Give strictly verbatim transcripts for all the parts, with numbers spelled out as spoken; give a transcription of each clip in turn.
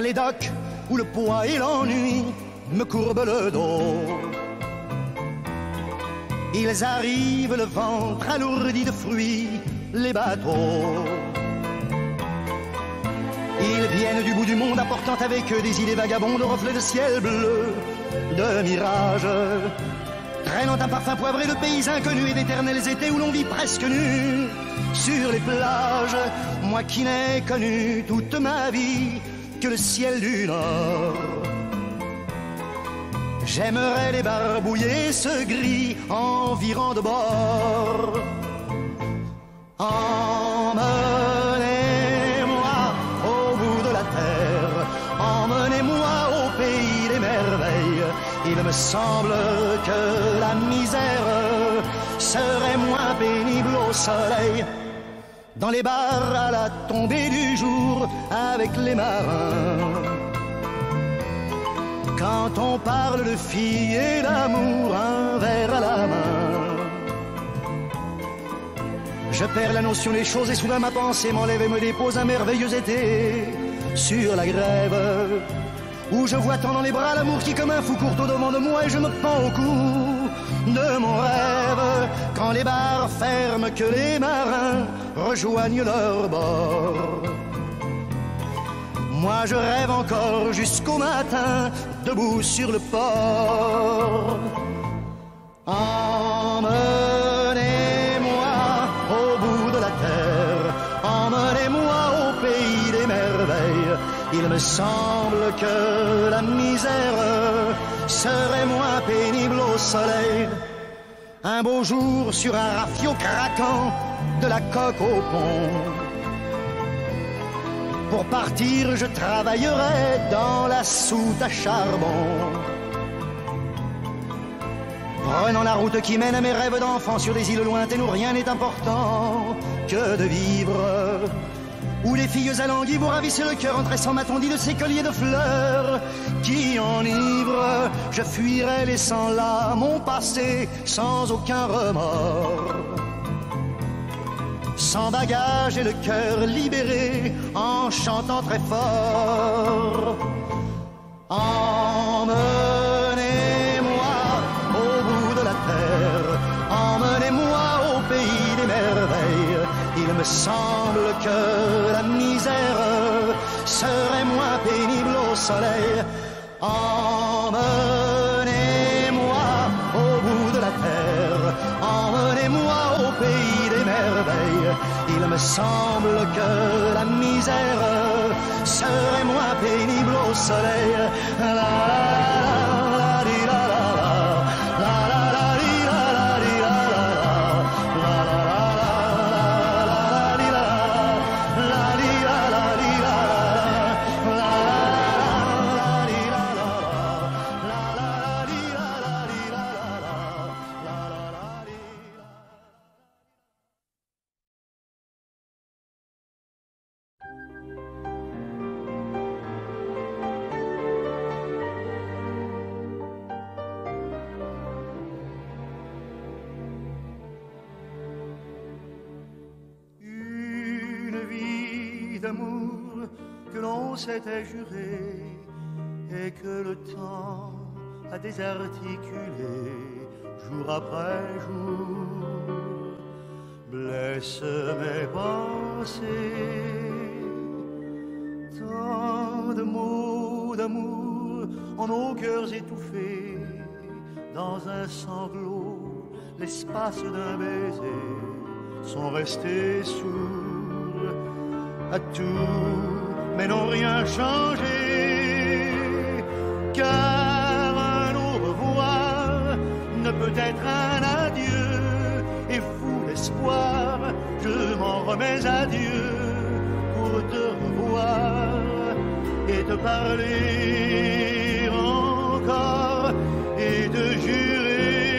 les docks où le poids et l'ennui me courbent le dos. Ils arrivent le ventre alourdi de fruits, les bateaux. Ils viennent du bout du monde apportant avec eux des idées vagabondes, de reflets de ciel bleu, de mirages, traînant un parfum poivré de pays inconnus et d'éternels étés où l'on vit presque nu sur les plages. Moi qui n'ai connu toute ma vie que le ciel du Nord, j'aimerais débarbouiller ce gris environ de bord. Emmenez-moi au bout de la terre, emmenez-moi au pays des merveilles. Il me semble que la misère serait moins pénible au soleil, dans les bars à la tombée du jour avec les marins. Quand on parle de filles et d'amour, un verre à la main, je perds la notion des choses et soudain ma pensée m'enlève et me dépose un merveilleux été sur la grève, où je vois tant dans les bras l'amour qui comme un fou court au devant de moi et je me pends au cou de mon rêve. Quand les bars ferment, que les marins rejoignent leur bord, moi je rêve encore jusqu'au matin, debout sur le port. Emmenez-moi au bout de la terre, emmenez-moi au pays des merveilles. Il me semble que la misère serait moins pénible au soleil. Un beau jour sur un rafio craquant, de la coque au pont. Pour partir, je travaillerai dans la soute à charbon, prenant la route qui mène à mes rêves d'enfant sur des îles lointaines où rien n'est important que de vivre, où les filles alanguies vous ravissent le cœur en tressant ma tondie de ces colliers de fleurs qui enivrent. Je fuirai laissant là mon passé sans aucun remords, sans bagage et le cœur libéré, en chantant très fort. Emmenez-moi au bout de la terre, emmenez-moi au pays des merveilles. Il me semble que la misère serait moins pénible au soleil. Emmenez-moi au bout de la terre, emmenez-moi au pays des merveilles. Il me semble que la misère serait moins pénible au soleil. La, la, la, di, la, la, la, la, la, di, la, la, di, la, la, la, la, la, di, la, la, di, la, la, di, la, la, di, la, d'amour que l'on s'était juré et que le temps a désarticulé jour après jour, blesse mes pensées. Tant de mots d'amour en nos cœurs étouffés dans un sanglot, l'espace d'un baiser sont restés sourds à tout, mais n'ont rien changé, car un au revoir ne peut être un adieu, et fou d'espoir, je m'en remets à Dieu pour te revoir et te parler encore et te jurer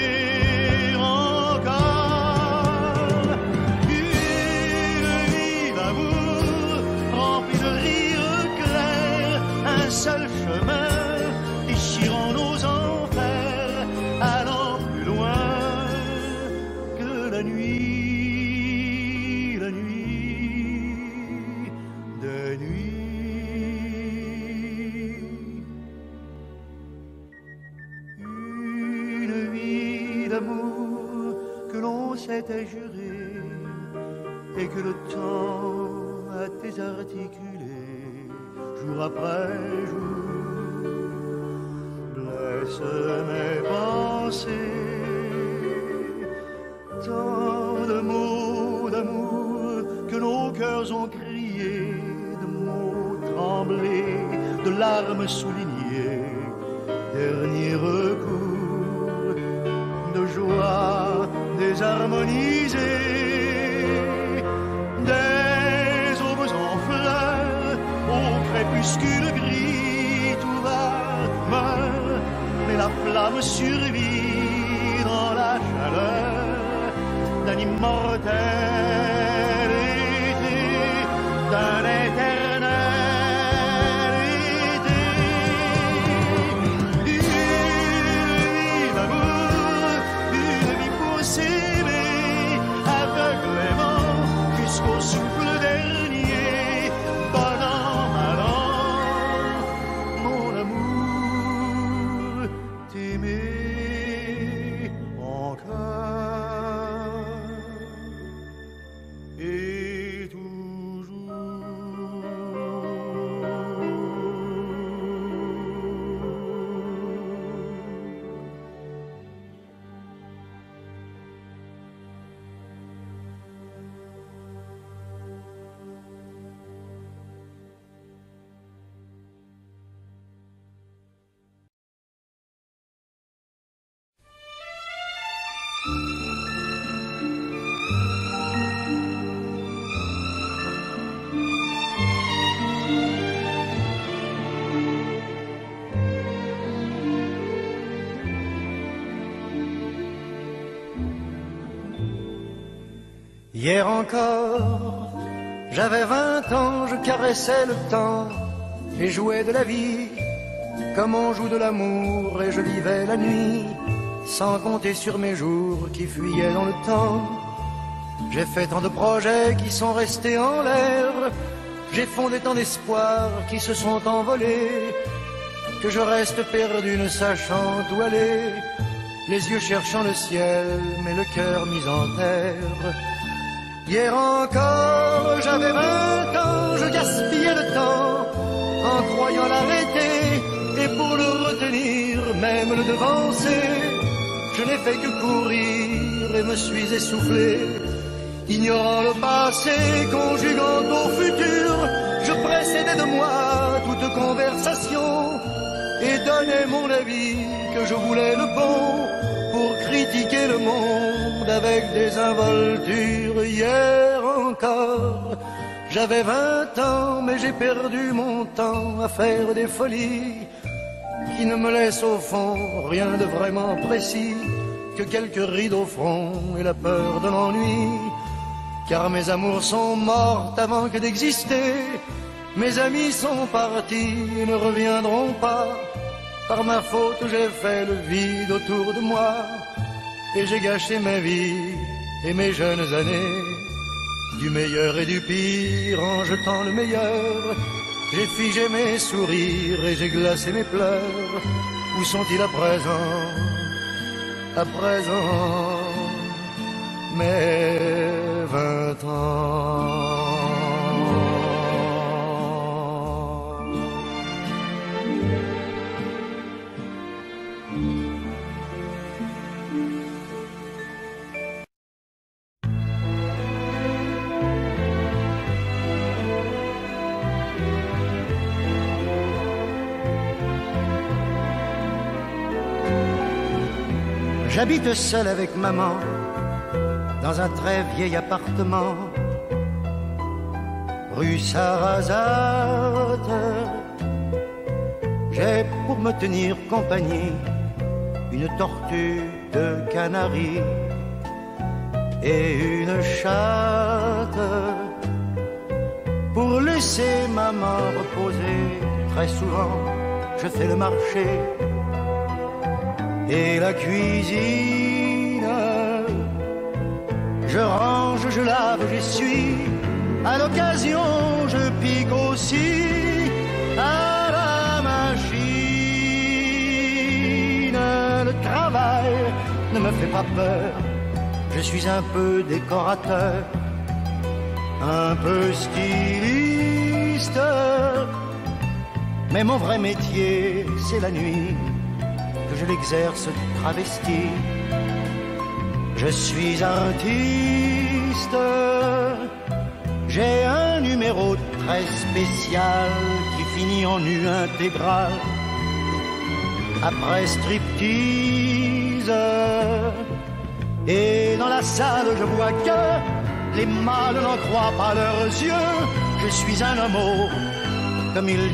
seul chemin, déchirant nos enfers, allant plus loin que la nuit, la nuit, de nuit. qu'on s'était juré et que le temps a désarticulé jour après jour, blesse mes pensées. Tant de mots d'amour que nos cœurs ont criés, de mots tremblés, de larmes soulignées, dernier recours, de joie désharmonisée, des aubes en fleurs, au crépuscule gris, tout va, meurt, mais la flamme survit dans la chaleur d'un immortel été, d'un éternel été. Une vie d'amour, une vie pour s'aimer, aveuglément jusqu'au souffle dernier, bon an, mal an, mon amour, t'aimer encore. Et toujours. Hier encore, j'avais vingt ans, je caressais le temps et jouais de la vie comme on joue de l'amour, et je vivais la nuit sans compter sur mes jours qui fuyaient dans le temps. J'ai fait tant de projets qui sont restés en l'air, j'ai fondé tant d'espoirs qui se sont envolés, que je reste perdu ne sachant où aller, les yeux cherchant le ciel mais le cœur mis en terre. Hier encore, j'avais vingt ans, je gaspillais le temps en croyant l'arrêter, et pour le retenir, même le devancer, je n'ai fait que courir et me suis essoufflé. Ignorant le passé, conjuguant au futur, je précédais de moi toute conversation et donnais mon avis que je voulais le bon pour critiquer le monde avec des involtures. Hier encore, j'avais vingt ans, mais j'ai perdu mon temps à faire des folies qui ne me laissent au fond rien de vraiment précis que quelques rides au front et la peur de l'ennui. Car mes amours sont mortes avant que d'exister, mes amis sont partis et ne reviendront pas. Par ma faute j'ai fait le vide autour de moi, et j'ai gâché ma vie et mes jeunes années. Du meilleur et du pire en jetant le meilleur, j'ai figé mes sourires et j'ai glacé mes pleurs. Où sont-ils à présent, à présent, mes vingt ans? J'habite seul avec maman dans un très vieil appartement, rue Sarrazate. J'ai pour me tenir compagnie une tortue de Canaries et une chatte. Pour laisser maman reposer, très souvent je fais le marché et la cuisine. Je range, je lave, j'essuie. À l'occasion, je pique aussi à la machine. Le travail ne me fait pas peur. Je suis un peu décorateur, un peu styliste, mais mon vrai métier, c'est la nuit, que je l'exerce travesti. Je suis artiste, j'ai un numéro très spécial qui finit en nu intégral. Après striptease, et dans la salle je vois que les mâles n'en croient pas leurs yeux. Je suis un homo, comme ils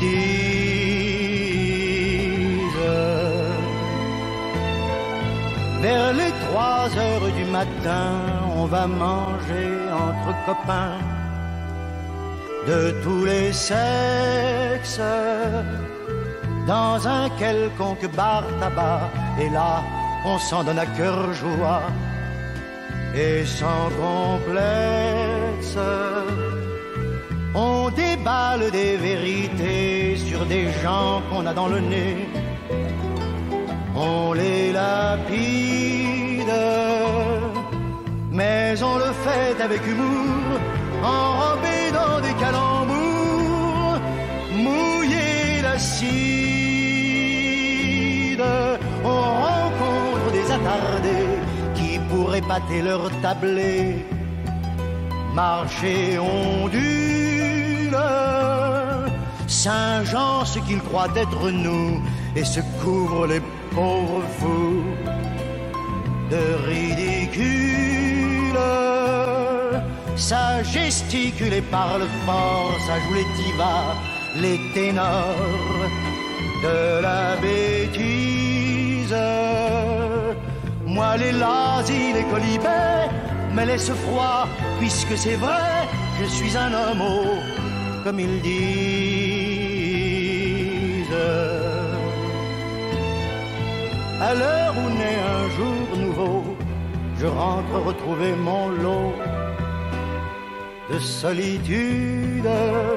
disent. Vers les trois heures du matin, on va manger entre copains de tous les sexes, dans un quelconque bar tabac. Et là, on s'en donne à cœur joie et sans complexe. On déballe des vérités sur des gens qu'on a dans le nez. On les lapide, mais on le fait avec humour, enrobé dans des calembours, mouillé d'acide. On rencontre des attardés qui pourraient pâter leur tablé. Marcher ondule, Saint-Jean ce qu'ils croient être nous, et se couvrent les pauvres fous de ridicule. Ça gesticule et parle fort, ça joue les divas, les ténors de la bêtise. Moi les lazis, les colibets me laissent froid, puisque c'est vrai, je suis un homo, comme ils disent. À l'heure où naît un jour nouveau, je rentre retrouver mon lot de solitude.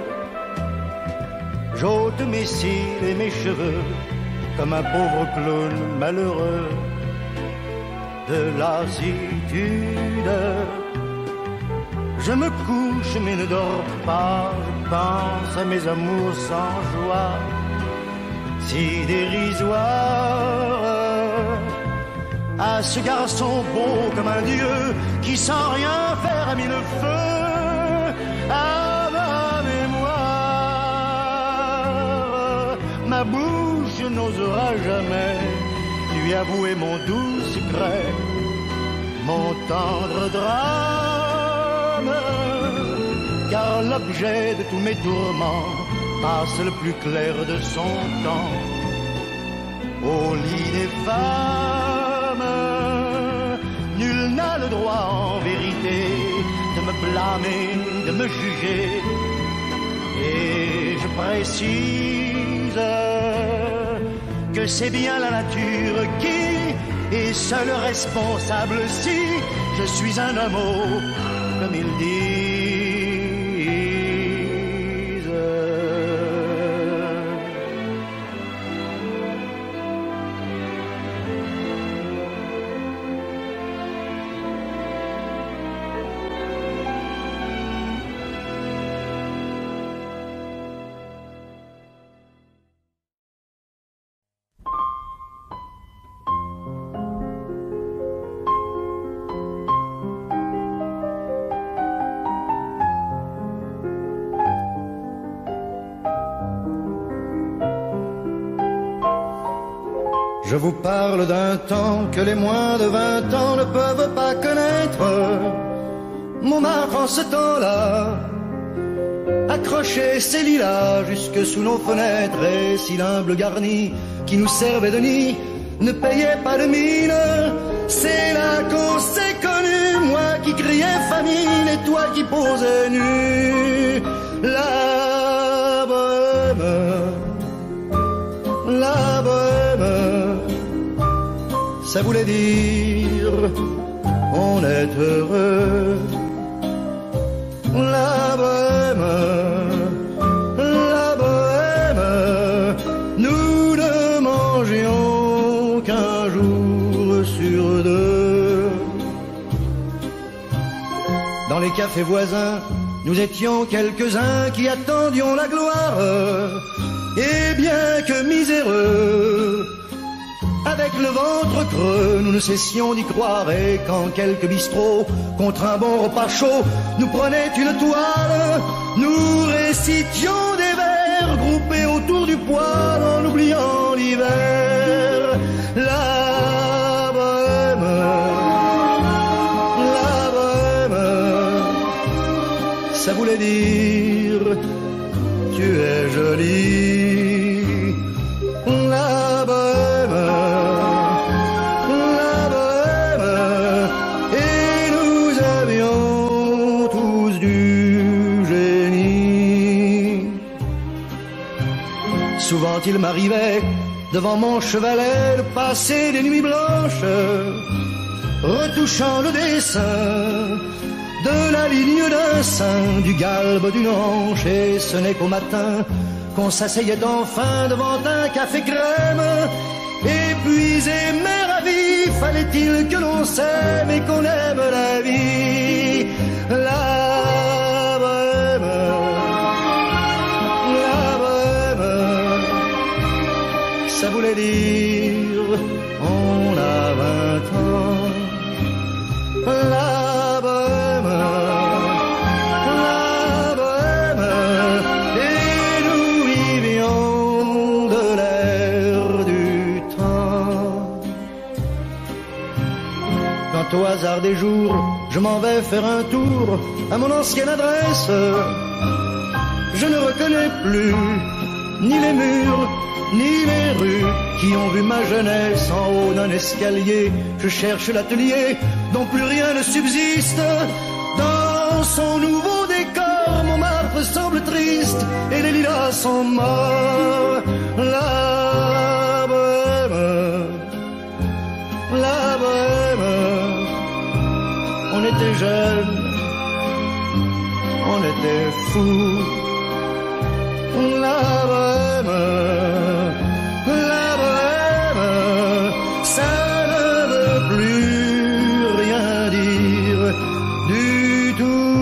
J'ôte mes cils et mes cheveux comme un pauvre clown malheureux de lassitude. Je me couche mais ne dors pas, je pense à mes amours sans joie, si dérisoires, à ce garçon beau comme un dieu qui sans rien faire a mis le feu à ma mémoire. Ma bouche n'osera jamais lui avouer mon doux secret, mon tendre drame, car l'objet de tous mes tourments passe le plus clair de son temps au lit des femmes. Nul n'a le droit en vérité de me blâmer, de me juger, et je précise que c'est bien la nature qui est seule responsable si je suis un homo, comme ils disent. Je vous parle d'un temps que les moins de vingt ans ne peuvent pas connaître. Montmartre en ce temps-là accrochait ses lilas jusque sous nos fenêtres, et si l'humble garni qui nous servait de nid ne payait pas de mine, c'est là qu'on s'est connus, moi qui criais famine et toi qui posais nu. La bohème, la bohème, ça voulait dire on est heureux. La bohème, la bohème, nous ne mangions qu'un jour sur deux. dans les cafés voisins, nous étions quelques-uns qui attendions la gloire. Et bien que miséreux, avec le ventre creux, nous ne cessions d'y croire. Et quand quelques bistrots, contre un bon repas chaud, nous prenaient une toile, nous récitions des vers groupés autour du poêle en oubliant l'hiver. La bohème, la bohème, ça voulait dire tu es jolie. La bohème, la bohème, et nous avions tous du génie. Souvent il m'arrivait devant mon chevalet de passer des nuits blanches, retouchant le dessin de la ligne d'un sein, du galbe d'une hanche. Et ce n'est qu'au matin qu'on s'asseyait enfin devant un café crème. Épuisé mais ravi, fallait-il que l'on s'aime et qu'on aime la vie. La bohème, la bohème, ça voulait dire on a vingt ans. La bohème, la bohème, et nous vivions de l'air du temps. Quand au hasard des jours, je m'en vais faire un tour à mon ancienne adresse, je ne reconnais plus ni les murs, ni les rues qui ont vu ma jeunesse en haut d'un escalier. Je cherche l'atelier dont plus rien ne subsiste. Dans son nouveau décor, Montmartre semble triste et les lilas sont morts. La bohème, la bohème, on était jeunes, on était fous. La bohème, la bohème, ça ne veut plus rien dire du tout.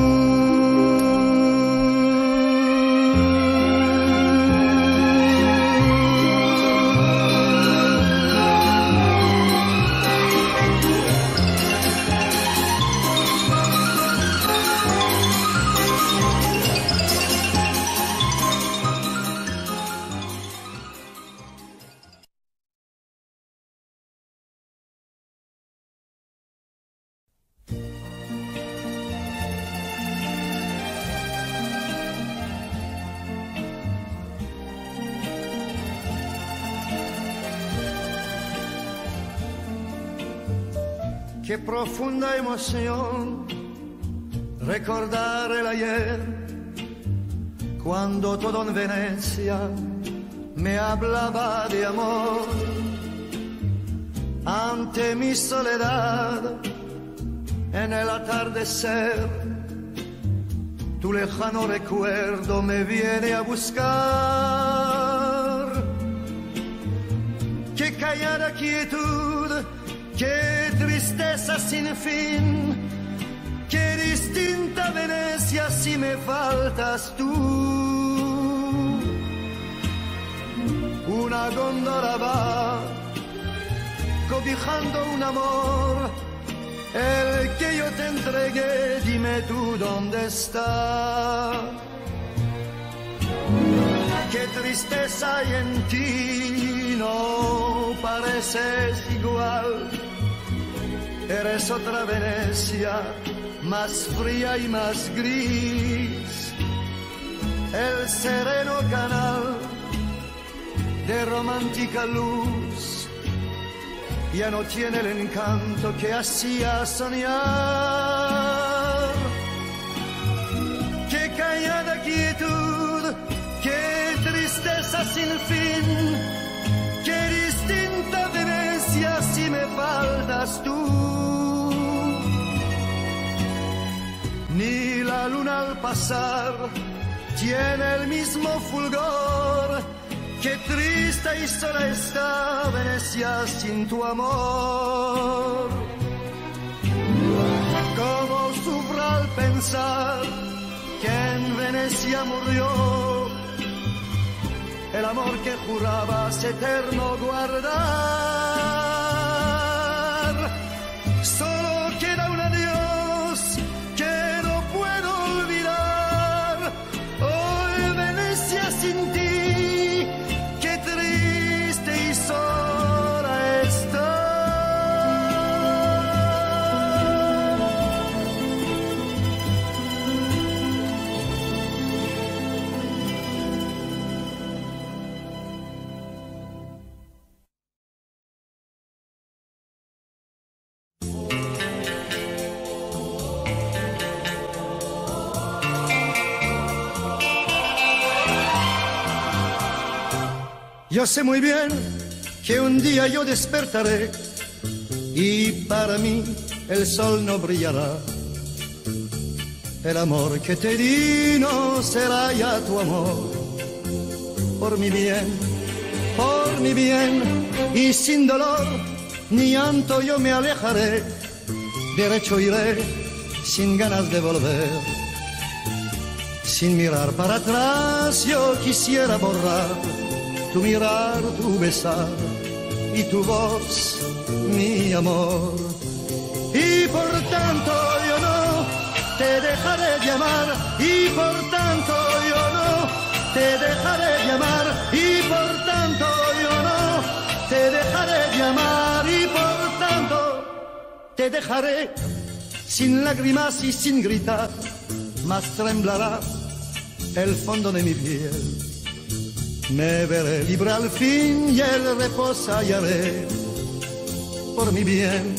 Qué profunda emoción recordar el ayer, cuando todo en Venecia me hablaba de amor. Ante mi soledad, en el atardecer, tu lejano recuerdo me viene a buscar. Qué callada quietud, qué tristeza sin fin, qué distinta Venecia si me faltas tú. Una góndola va cobijando un amor, el que yo te entregué, dime tú dónde está. Qué tristeza hay en ti, no pareces igual. Eres otra Venecia, más fría y más gris. El sereno canal de romántica luz ya no tiene el encanto que hacía soñar. Qué callada quietud, qué tristeza sin fin, qué distinta Venecia si me faltas tú. Ni la luna al pasar tiene el mismo fulgor. Qué triste y sola está Venecia sin tu amor. Cómo sufro al pensar pensar que en Venecia murió el amor que jurabas eterno guardar. Solo queda un adiós que no puedo olvidar. Hoy Venecia sin ti, qué triste y sola está. Yo sé muy bien que un día yo despertaré y para mí el sol no brillará. El amor que te di no será ya tu amor. Por mi bien, por mi bien y sin dolor ni llanto yo me alejaré. Derecho iré sin ganas de volver. Sin mirar para atrás yo quisiera borrar tu mirar, tu besar y tu voz, mi amor. Y por tanto yo no te dejaré de amar, y por tanto yo no te dejaré de amar, y por tanto yo no te dejaré de amar, y por tanto te dejaré sin lágrimas y sin gritar, mas temblará el fondo de mi piel. Me veré libre al fin y el reposo hallaré. Por mi bien,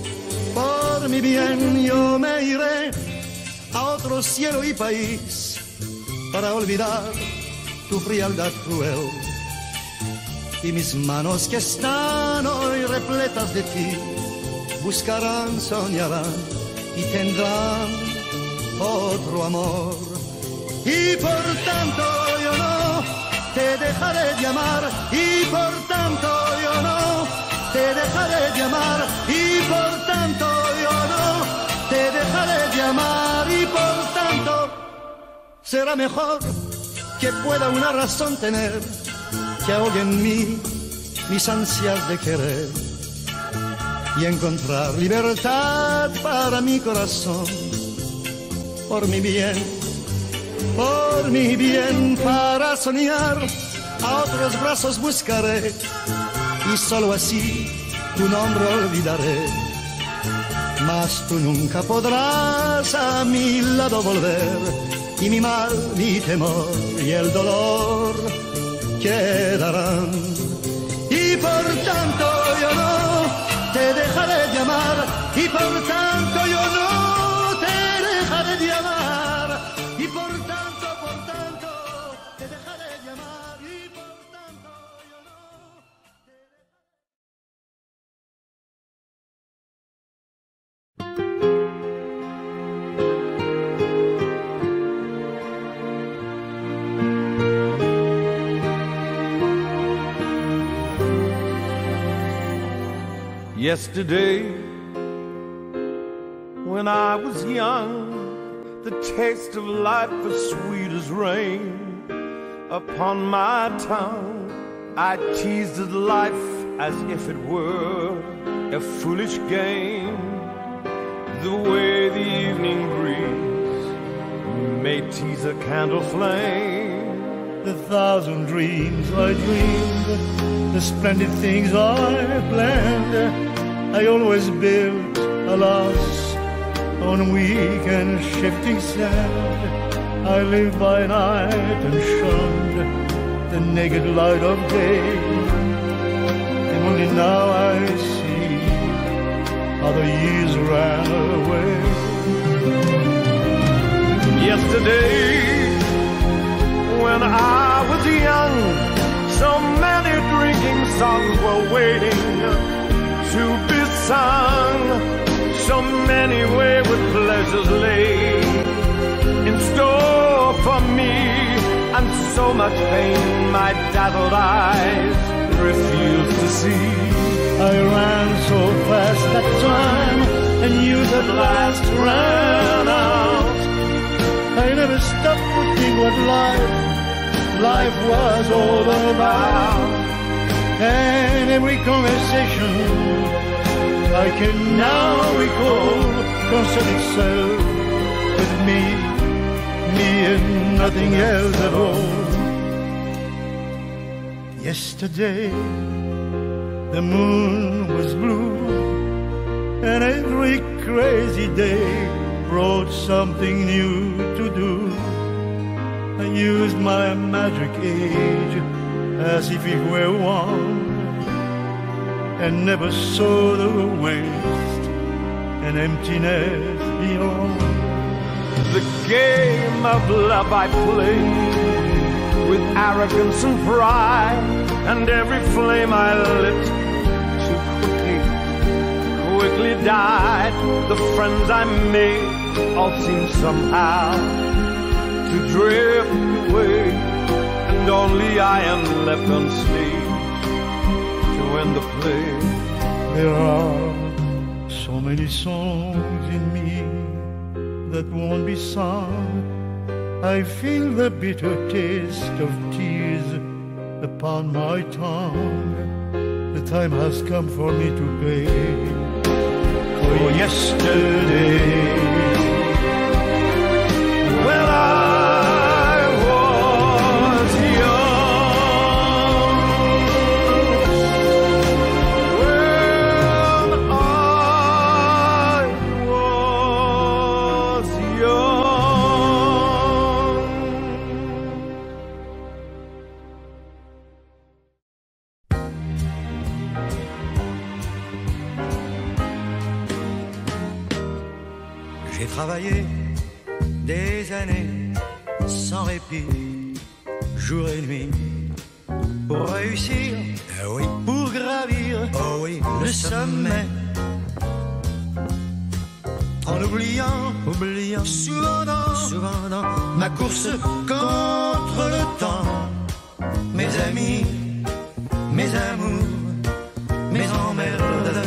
por mi bien yo me iré a otro cielo y país para olvidar tu frialdad cruel. Y mis manos que están hoy repletas de ti buscarán, soñarán y tendrán otro amor. Y por tanto yo no te dejaré de amar, y por tanto yo no te dejaré de amar, y por tanto yo no te dejaré de amar, y por tanto será mejor que pueda una razón tener que ahogue en mí mis ansias de querer y encontrar libertad para mi corazón. Por mi bien, por mi bien, para soñar a otros brazos buscaré y solo así tu nombre olvidaré. Mas tú nunca podrás a mi lado volver y mi mal, mi temor y el dolor quedarán. Y por tanto yo no te dejaré de amar, y por tanto yo no te dejaré de amar, y por tanto, por tanto te dejaré de amar, y por tanto yo no te Yesterday, when I was young, the taste of life was sweet as rain upon my tongue. I teased at life as if it were a foolish game, the way the evening breeze may tease a candle flame. The thousand dreams I dreamed, the splendid things I planned, I always built, alas, on weak and shifting sand. I lived by night and shunned the naked light of day, and only now I see how the years ran away. Yesterday, when I was young, so many drinking songs were waiting to be sung. So many wayward pleasures lay in store for me, and so much pain my dazzled eyes refused to see. I ran so fast that time, and youth at last ran out. life, life was all about. And every conversation I can now recall concerned itself with me, me and nothing else at all. Yesterday the moon was blue, and every crazy day brought something new to do. I used my magic age as if it were one, and never saw the waste and emptiness beyond. The game of love I played with arrogance and pride, and every flame I lit too quickly, quickly died. The friends I made all seemed somehow to drift away, and only I am left on stage to end the play. There are so many songs in me that won't be sung. I feel the bitter taste of tears upon my tongue. The time has come for me to pay for yesterday. Well, I was young. Well, I was young. J'ai travaillé des années sans répit, jour et nuit, pour réussir, ah oui, pour gravir, oh oui, le sommet. En oubliant, oubliant, souvent dans, souvent dans ma course contre le temps, mes amis, mes amours, mes emmerdes.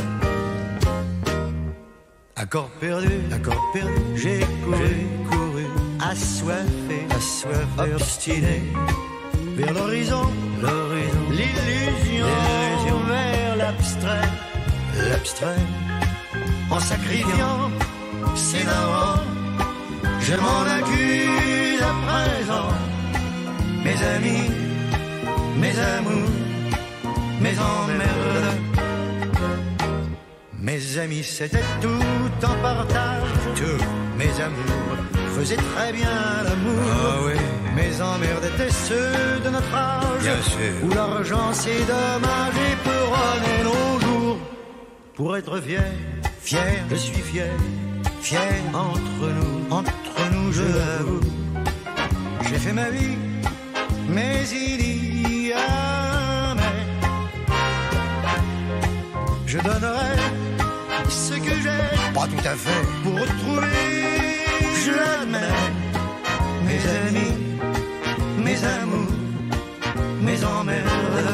Accord perdu, accord perdu, j'ai couru, couru, assoiffé, assoiffé, obstiné, vers l'horizon, l'horizon, l'illusion, l'illusion, vers l'abstrait, l'abstrait, en sacrifiant, s'énervant, je m'en accuse à présent, mes amis, mes amours, mes emmerdes. Mes amis, c'était tout en partage. Tout. Mes amours faisaient très bien l'amour. Ah oui. Mes emmerdes étaient ceux de notre âge. Bien sûr. Où l'argent c'est dommage et peuronnait nos jours. Pour être fier, fier, je suis fier, fier entre nous, entre nous, je l'avoue. J'ai fait ma vie, mais il y a mais. Je donnerai ce que j'ai, pas tout à fait, pour retrouver, je l'admets, mes amis, mes amours, mes emmerdes.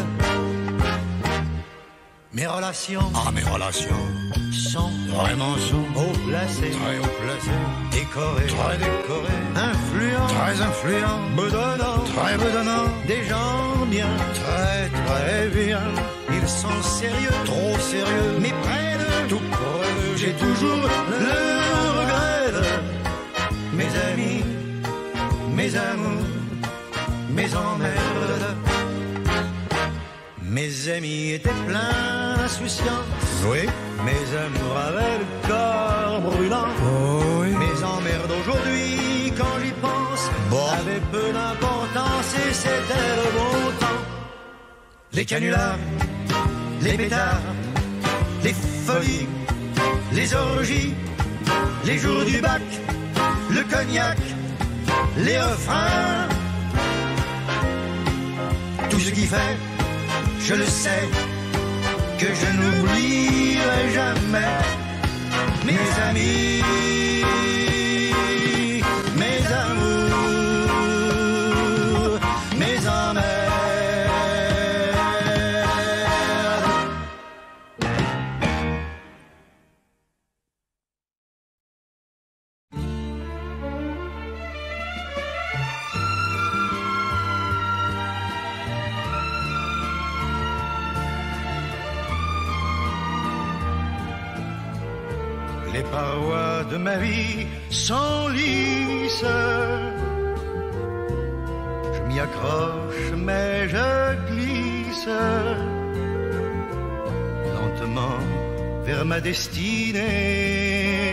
Mes relations, ah mes relations, sont vraiment sont haut placées, très haut placées, décorées, très décorées, influents, très influents, bedonnants, très bedonnants, des gens bien, très très bien. Ils sont sérieux, trop sérieux, mais près de tout près d'eux, j'ai toujours le regret de mes amis, mes amours, mes emmerdes. Mes amis étaient pleins d'insouciance, oui. Mes amours avaient le corps brûlant, oh, oui. Mes emmerdes aujourd'hui, quand j'y pense, bon. Avaient peu d'importance et c'était le bon temps. Les canulars, les pétards, les folies, les orgies, les jours du bac, le cognac, les refrains, tout ce qui fait, je le sais, que je n'oublierai jamais mes amis, mes amours, mes emmerdes. Les parois de ma vie s'enlissent. Je m'y accroche mais je glisse lentement vers ma destinée.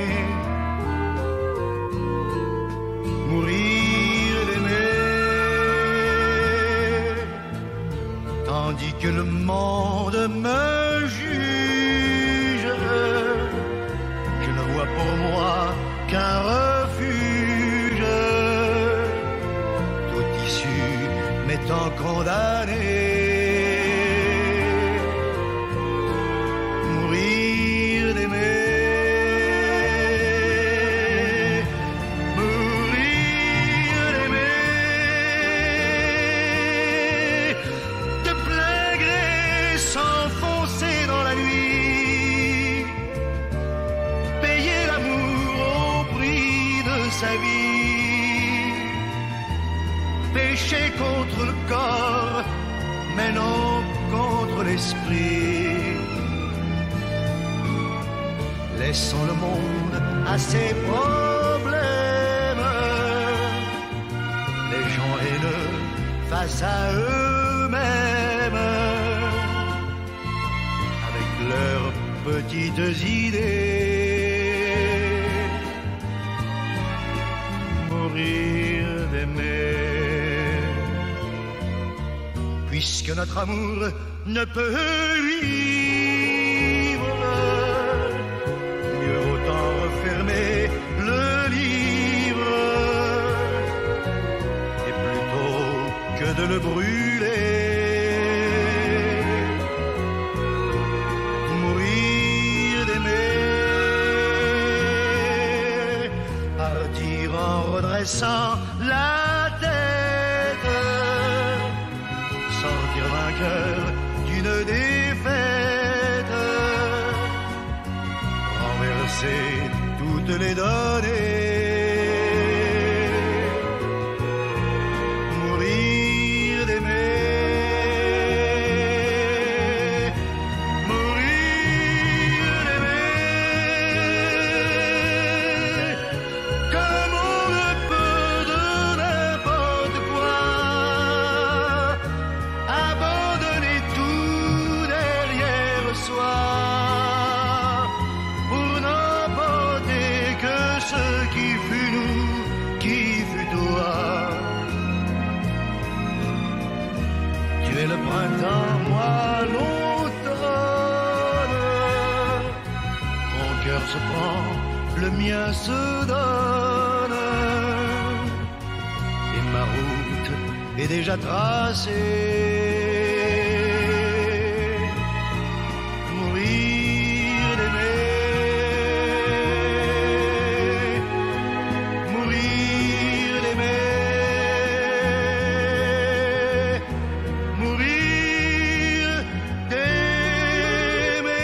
Mourir d'aimer, tandis que le monde me juge. Je ne vois pour moi qu'un refuge, tout issu m'étant condamné. Mourir d'aimer, mourir d'aimer, de plein gré s'enfoncer dans la nuit, payer l'amour au prix de sa vie, pécher contre le corps, mais non contre l'esprit. Laissons le monde à ses problèmes, les gens haineux face à eux-mêmes, avec leurs petites idées. Mourir d'aimer, puisque notre amour ne peut vivre, mieux autant refermer le livre, et plutôt que de le brûler, mourir d'aimer, partir en redressant la tête, sortir vainqueur d'une défaite, renverser toutes les données. Mourir d'aimer, mourir d'aimer, comme on le peut de n'importe quoi, abandonner tout derrière soi, pour n'emporter que ce qui fut nous, qui fut toi. Tu es le printemps, moi l'automne. Mon cœur se prend, le mien se donne, et ma route est déjà tracée. Mourir d'aimer, mourir d'aimer, mourir d'aimer.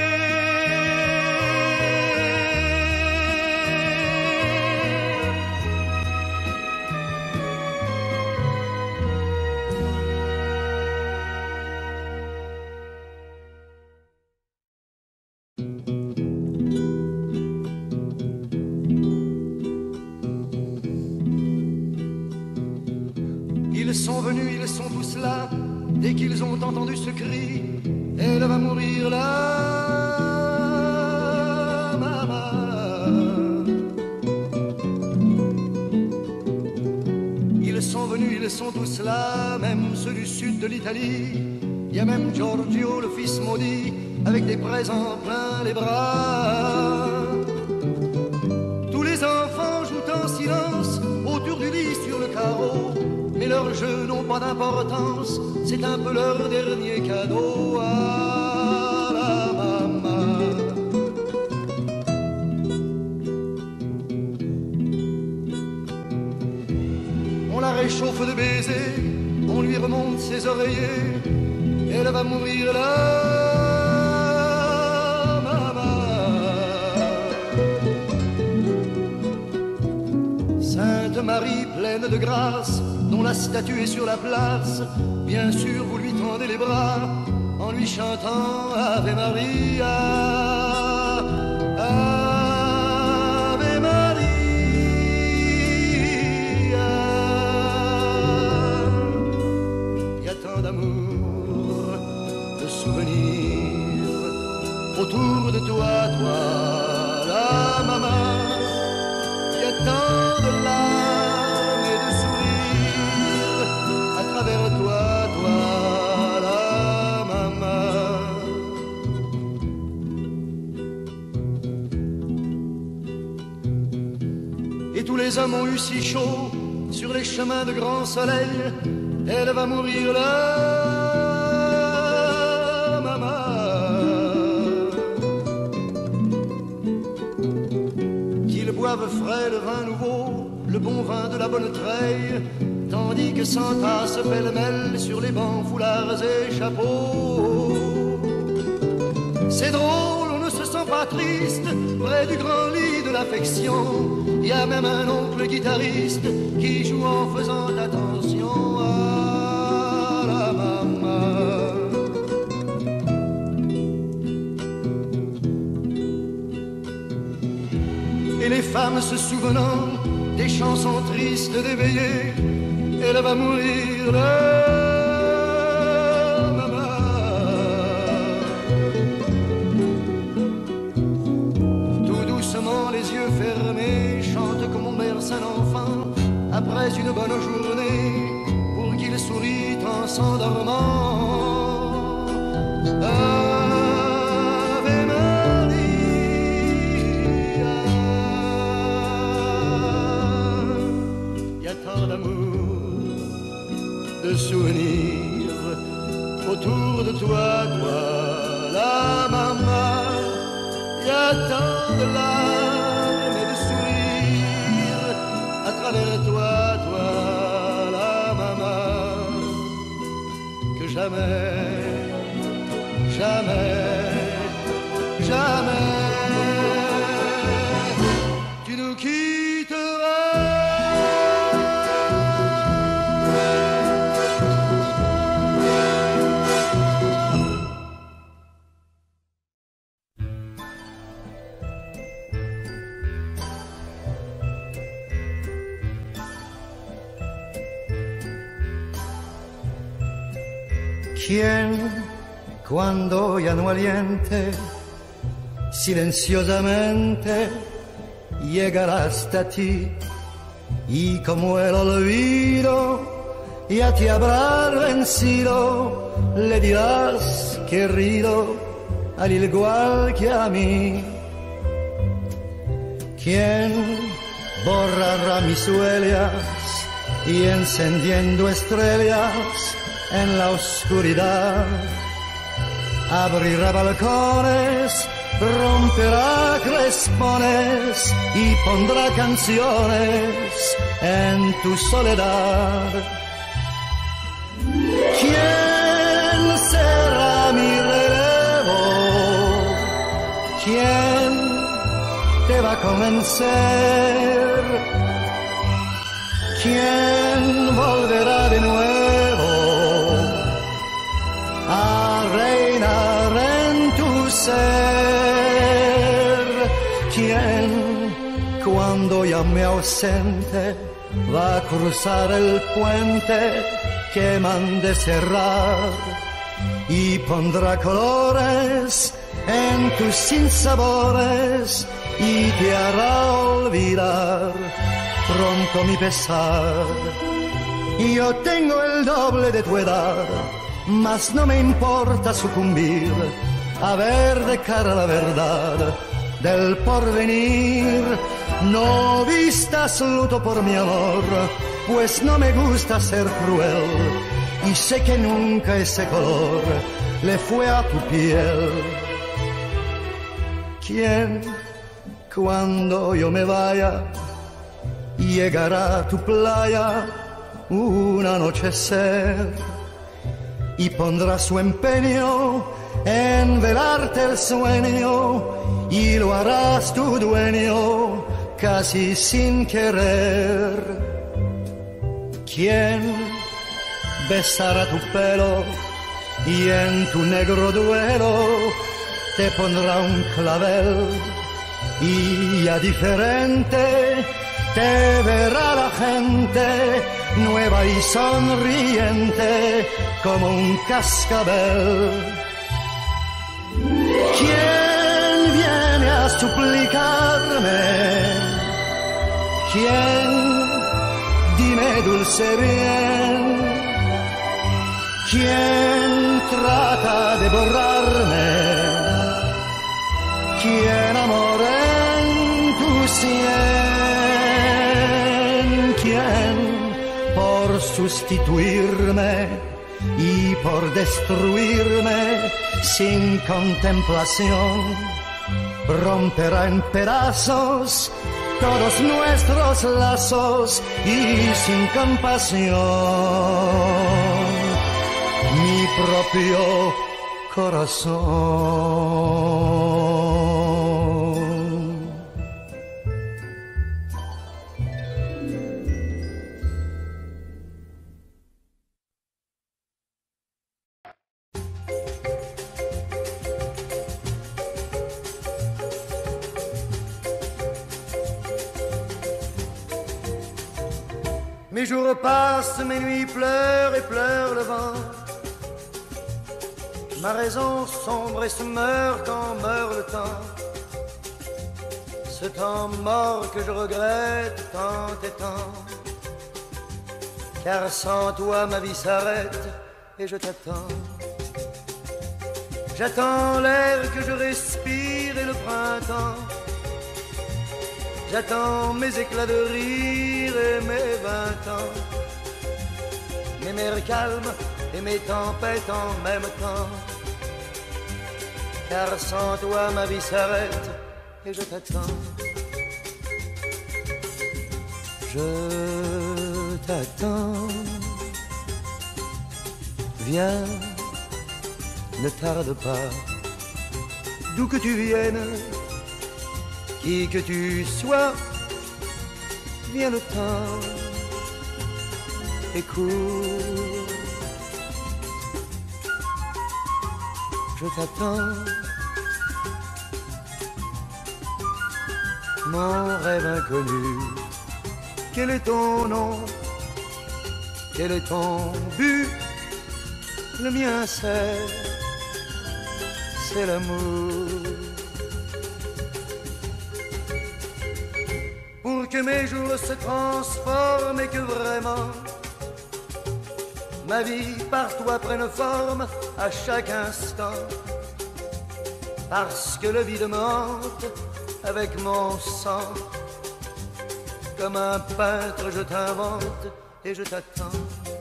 Ils sont venus, ils sont tous là, dès qu'ils ont entendu ce cri, elle va mourir là, maman. Ils sont venus, ils sont tous là, même ceux du sud de l'Italie. Il y a même Giorgio, le fils maudit, avec des présents plein les bras. Tous les enfants jouent en silence autour du lit sur le carreau, mais leurs jeux n'ont pas d'importance, c'est un peu leur dernier cadeau à la maman. On la réchauffe de baisers, on lui remonte ses oreillers, elle va mourir là, maman. Sainte Marie pleine de grâce, dont la statue est sur la place, bien sûr vous lui tendez les bras en lui chantant Ave Maria, Ave les hommes ont eu si chaud sur les chemins de grand soleil, elle va mourir là, maman. Qu'ils boivent frais le vin nouveau, le bon vin de la bonne treille, tandis que s'entassent pêle-mêle sur les bancs, foulards et chapeaux. C'est drôle, on ne se sent pas triste près du grand lit de l'affection. Il y a même un oncle guitariste qui joue en faisant attention à la maman. Et les femmes se souvenant des chansons tristes d'éveillé, elle va mourir là. Un enfant après une bonne journée pour qu'il sourit en s'endormant. Ave Maria. Il y a tant d'amour, de souvenirs autour de toi, toi, la maman. Il y a tant de larmes et de sourires à travers toi, toi, la maman, que jamais, jamais, jamais tu nous quitteras. ¿Quién, cuando ya no aliente, silenciosamente llegará hasta ti y como el olvido ya te habrá vencido, le dirás querido, al igual que a mí? ¿Quién borrará mis huellas y encendiendo estrellas en la oscuridad abrirá balcones, romperá crespones y pondrá canciones en tu soledad? ¿Quién será mi relevo? ¿Quién te va a convencer? ¿Quién volverá de nuevo a reinar en tu ser? ¿Quién, cuando ya me ausente, va a cruzar el puente que mande cerrar y pondrá colores en tus sinsabores y te hará olvidar pronto mi pesar? Yo tengo el doble de tu edad, mas no me importa sucumbir a ver de cara la verdad del porvenir. No vistas luto por mi amor, pues no me gusta ser cruel y sé que nunca ese color le fue a tu piel. ¿Quién, cuando yo me vaya, llegará a tu playa un anochecer y pondrá su empeño en velarte el sueño y lo harás tu dueño casi sin querer? ¿Quién besará tu pelo y en tu negro duelo te pondrá un clavel y ya diferente te verá la gente, nueva y sonriente como un cascabel? ¿Quién viene a suplicarme? ¿Quién? Dime dulce bien. ¿Quién trata de borrarme? ¿Quién amor en tu sien? quien por sustituirme y por destruirme sin contemplación romperá en pedazos todos nuestros lazos y sin compasión mi propio corazón. Mes jours passent, mes nuits pleurent et pleure le vent. Ma raison sombre et se meurt quand meurt le temps. Ce temps mort que je regrette tant et tant. Car sans toi ma vie s'arrête et je t'attends. J'attends l'air que je respire et le printemps. J'attends mes éclats de rire et mes vingt ans. Mes mers calmes et mes tempêtes en même temps. Car sans toi ma vie s'arrête et je t'attends. Je t'attends. Viens, ne tarde pas. D'où que tu viennes, qui que tu sois, viens le temps et cours. Je t'attends. Mon rêve inconnu, quel est ton nom? Quel est ton but? Le mien c'est, c'est l'amour. Pour que mes jours se transforment et que vraiment ma vie par toi prenne forme à chaque instant. Parce que le vide me hante avec mon sang. Comme un peintre je t'invente et je t'attends.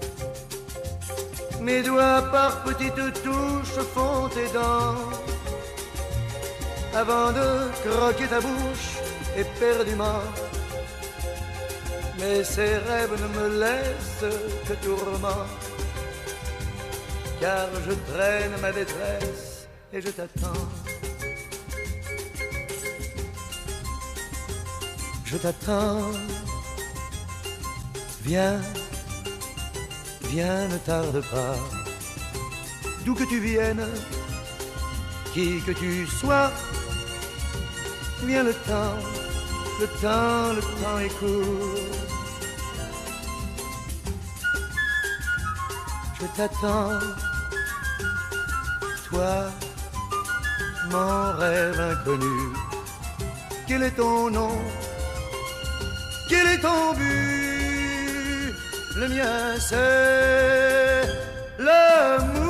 Mes doigts par petites touches font tes dents. Avant de croquer ta bouche éperdument. Mais ces rêves ne me laissent que tourment. Car je traîne ma détresse et je t'attends. Je t'attends. Viens, viens, ne tarde pas. D'où que tu viennes, qui que tu sois, viens le temps, le temps, le temps est court. Je t'attends, toi, mon rêve inconnu. Quel est ton nom? Quel est ton but? Le mien c'est l'amour.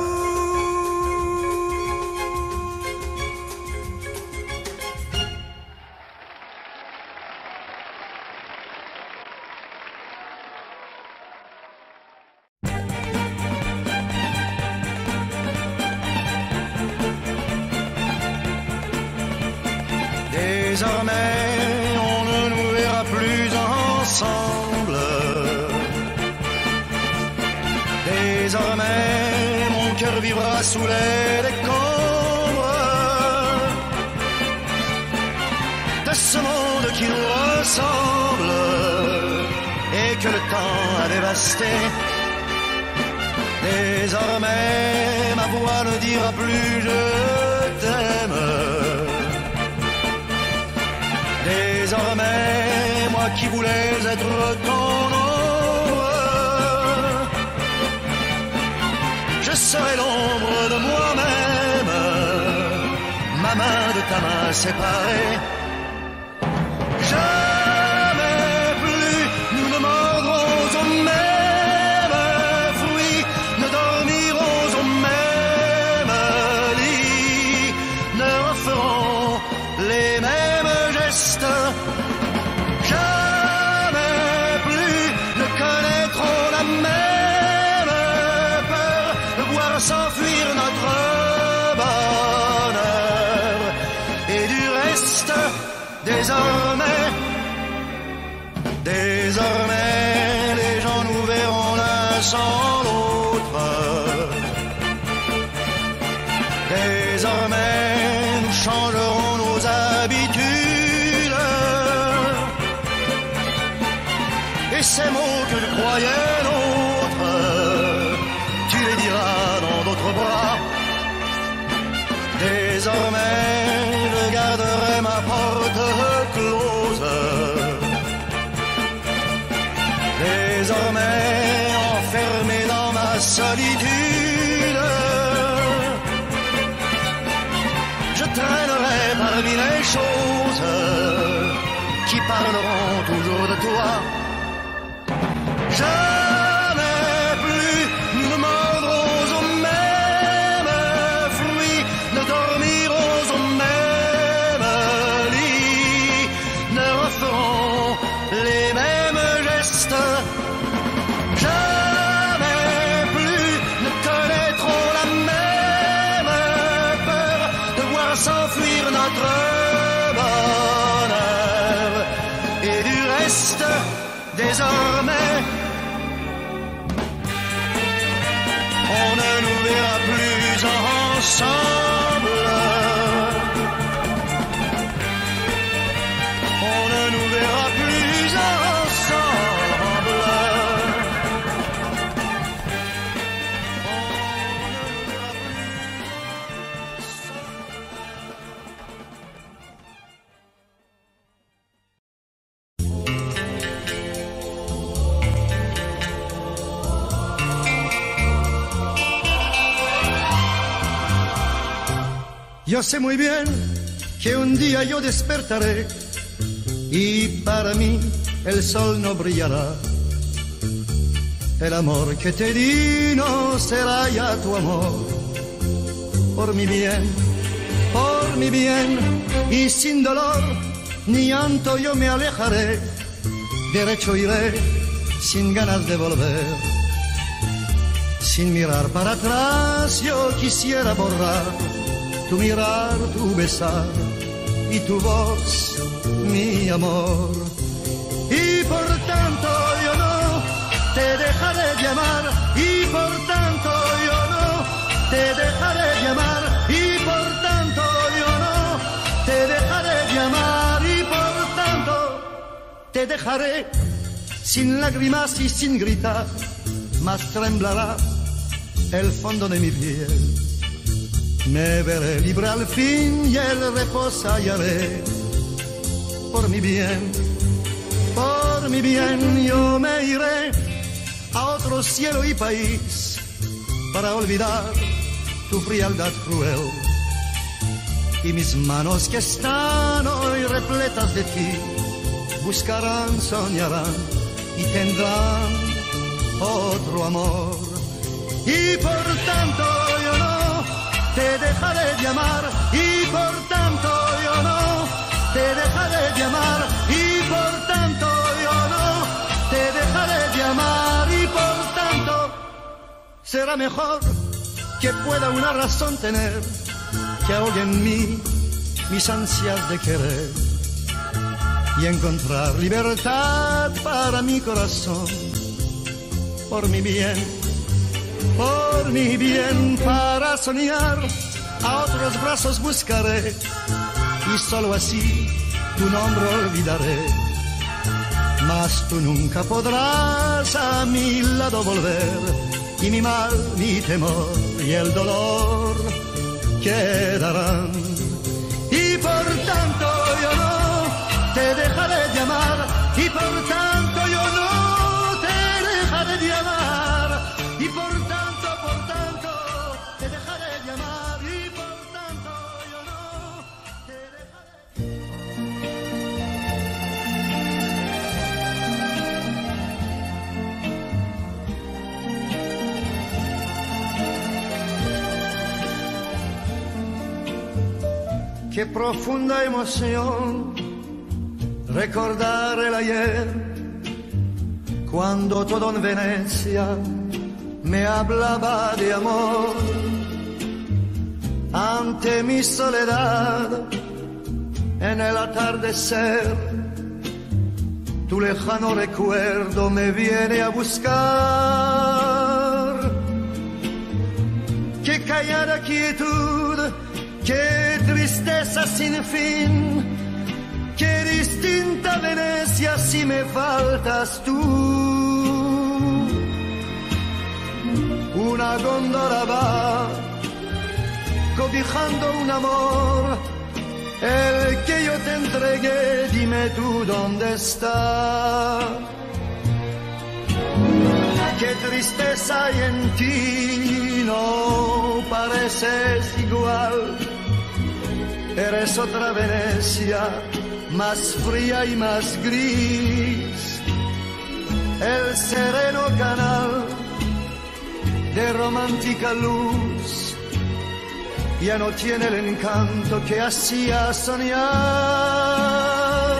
Désormais, on ne nous verra plus ensemble. Désormais, mon cœur vivra sous les décombres de ce monde qui nous ressemble et que le temps a dévasté. Désormais, ma voix ne dira plus je t'aime. Désormais, moi qui voulais être ton ombre, je serai l'ombre de moi-même, ma main de ta main séparée. Jamais plus nous ne mordrons au même fruit, ne dormirons au même lit, ne referons les mêmes gestes. Jamais plus Désormais, désormais, les gens nous verront l'un sans l'autre. Désormais, nous changerons nos habitudes. Et ces mots que je croyais nôtres, tu les diras dans d'autres bras. Désormais, je garderai ma porte close. Désormais, enfermé dans ma solitude, je traînerai parmi les choses qui parleront toujours de toi. Jamais plus nous ne mordrons au même fruit, ne dormirons au même lit, ne referons les mêmes gestes. Jamais plus ne connaîtrons la même peur de voir s'enfuir notre bonheur. Et du reste, désormais, on ne nous verra plus ensemble. On ne nous verra plus ensemble. Yo sé muy bien que un día yo despertaré y para mí el sol no brillará. El amor que te di no será ya tu amor. Por mi bien, por mi bien y sin dolor ni llanto yo me alejaré. Derecho iré sin ganas de volver. Sin mirar para atrás yo quisiera borrar tu mirar, tu besar y tu voz, mi amor. Y por tanto yo no te dejaré de amar, y por tanto yo no te dejaré de amar, y por tanto yo no te dejaré de amar, y por tanto te dejaré sin lágrimas y sin gritar, mas temblará el fondo de mi piel. Me veré libre al fin y el reposo hallaré. Por mi bien, por mi bien yo me iré a otro cielo y país para olvidar tu frialdad cruel. Y mis manos que están hoy repletas de ti buscarán, soñarán y tendrán otro amor. Y por tanto yo no te dejaré de amar, y por tanto yo no te dejaré de amar, y por tanto yo no te dejaré de amar, y por tanto será mejor que pueda una razón tener que ahogue en mí mis ansias de querer y encontrar libertad para mi corazón. Por mi bien, por mi bien, para soñar a otros brazos buscaré y solo así tu nombre olvidaré. Mas tú nunca podrás a mi lado volver y mi mal, mi temor y el dolor quedarán. Y por tanto yo no te dejaré de amar, y por tanto yo no te dejaré de amar, y por tanto, por tanto te dejaré de amar, y por tanto yo no te dejaré. Qué profunda emoción recordar el ayer, cuando todo en Venecia me hablaba de amor. Ante mi soledad En el atardecer, tu lejano recuerdo me viene a buscar. Qué callada quietud, qué tristeza sin fin, qué distinta Venecia si me faltas tú. Una góndola va cobijando un amor, el que yo te entregué, dime tú dónde está. Qué tristeza hay en ti, no pareces igual. Eres otra Venecia, más fría y más gris. El sereno canal de romántica luz ya no tiene el encanto que hacía soñar.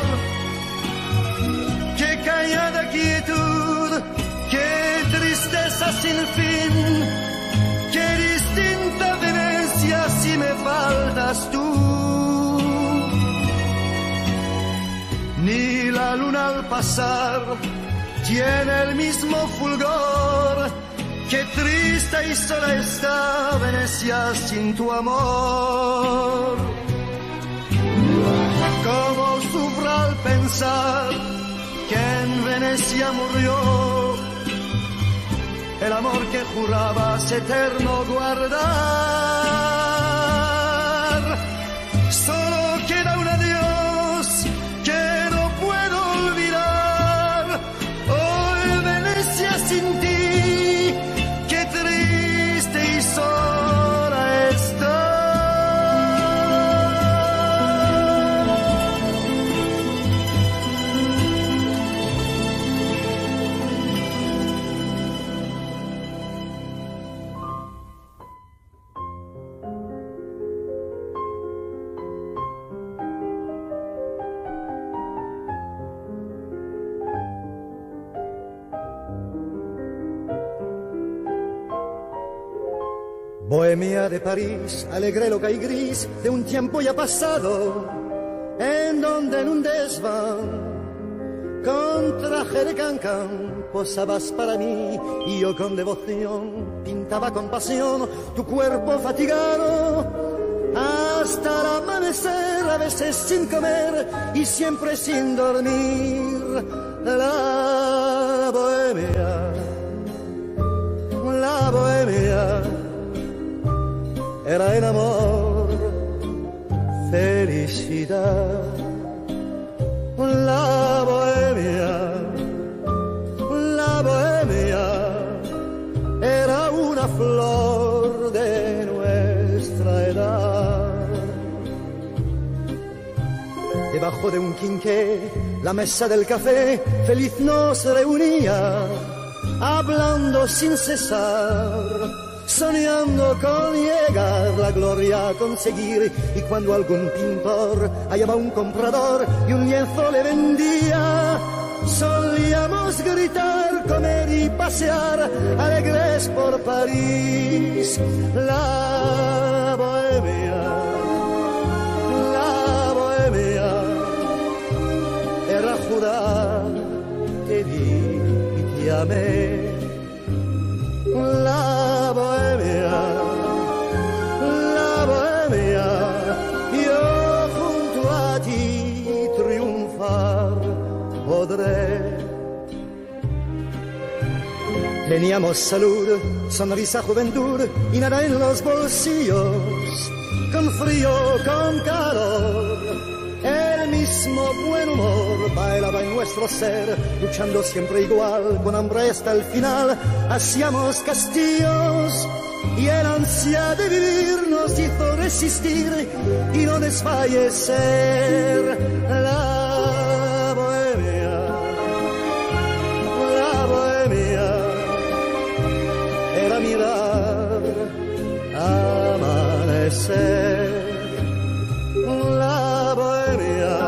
Qué callada quietud, qué tristeza sin fin, qué distinta Venecia si me faltas tú. Ni la luna al pasar tiene el mismo fulgor. Qué triste y sola está Venecia sin tu amor. Cómo sufro al pensar que en Venecia murió el amor que jurabas eterno guardar. Solo queda un adiós que no puedo olvidar. Hoy Venecia sin ti, y sola está. Bohemia de París, alegre, loca y gris, de un tiempo ya pasado, en donde en un desván, con traje de cancán, posabas para mí, y yo con devoción pintaba con pasión tu cuerpo fatigado, hasta el amanecer, a veces sin comer y siempre sin dormir. La bohemia, la bohemia, era el amor, felicidad. La bohemia, la bohemia, era una flor de nuestra edad. Debajo de un quinqué, la mesa del café, feliz nos reunía, hablando sin cesar, soñando con llegar la gloria a conseguir. Y cuando algún pintor hallaba un comprador y un lienzo le vendía, solíamos gritar, comer y pasear alegres por París. La bohemia, la bohemia, era jurar que vi y te amé. La bohemia, la bohemia, yo junto a ti triunfar podré. Teníamos salud, sonrisa, juventud y nada en los bolsillos, con frío, con calor. El mismo buen humor bailaba en nuestro ser, luchando siempre igual, con hambre hasta el final. Hacíamos castillos y el ansia de vivir nos hizo resistir y no desfallecer. La bohemia, la bohemia, era mirar amanecer. La bohemia,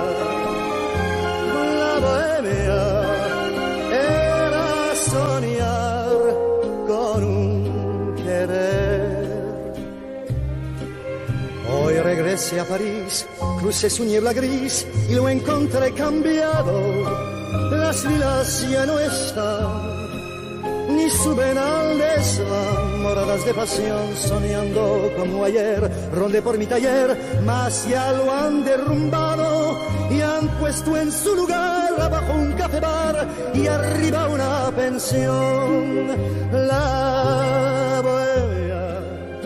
la bohemia, era soñar con un querer. Hoy regreso regresé a París, crucé su niebla gris y lo encontré cambiado. Las lilas ya no están, ni suben al desván, moradas de pasión soñando como ayer. Rondé por mi taller, mas ya lo han derrumbado y han puesto en su lugar abajo un café bar y arriba una pensión. La bohemia,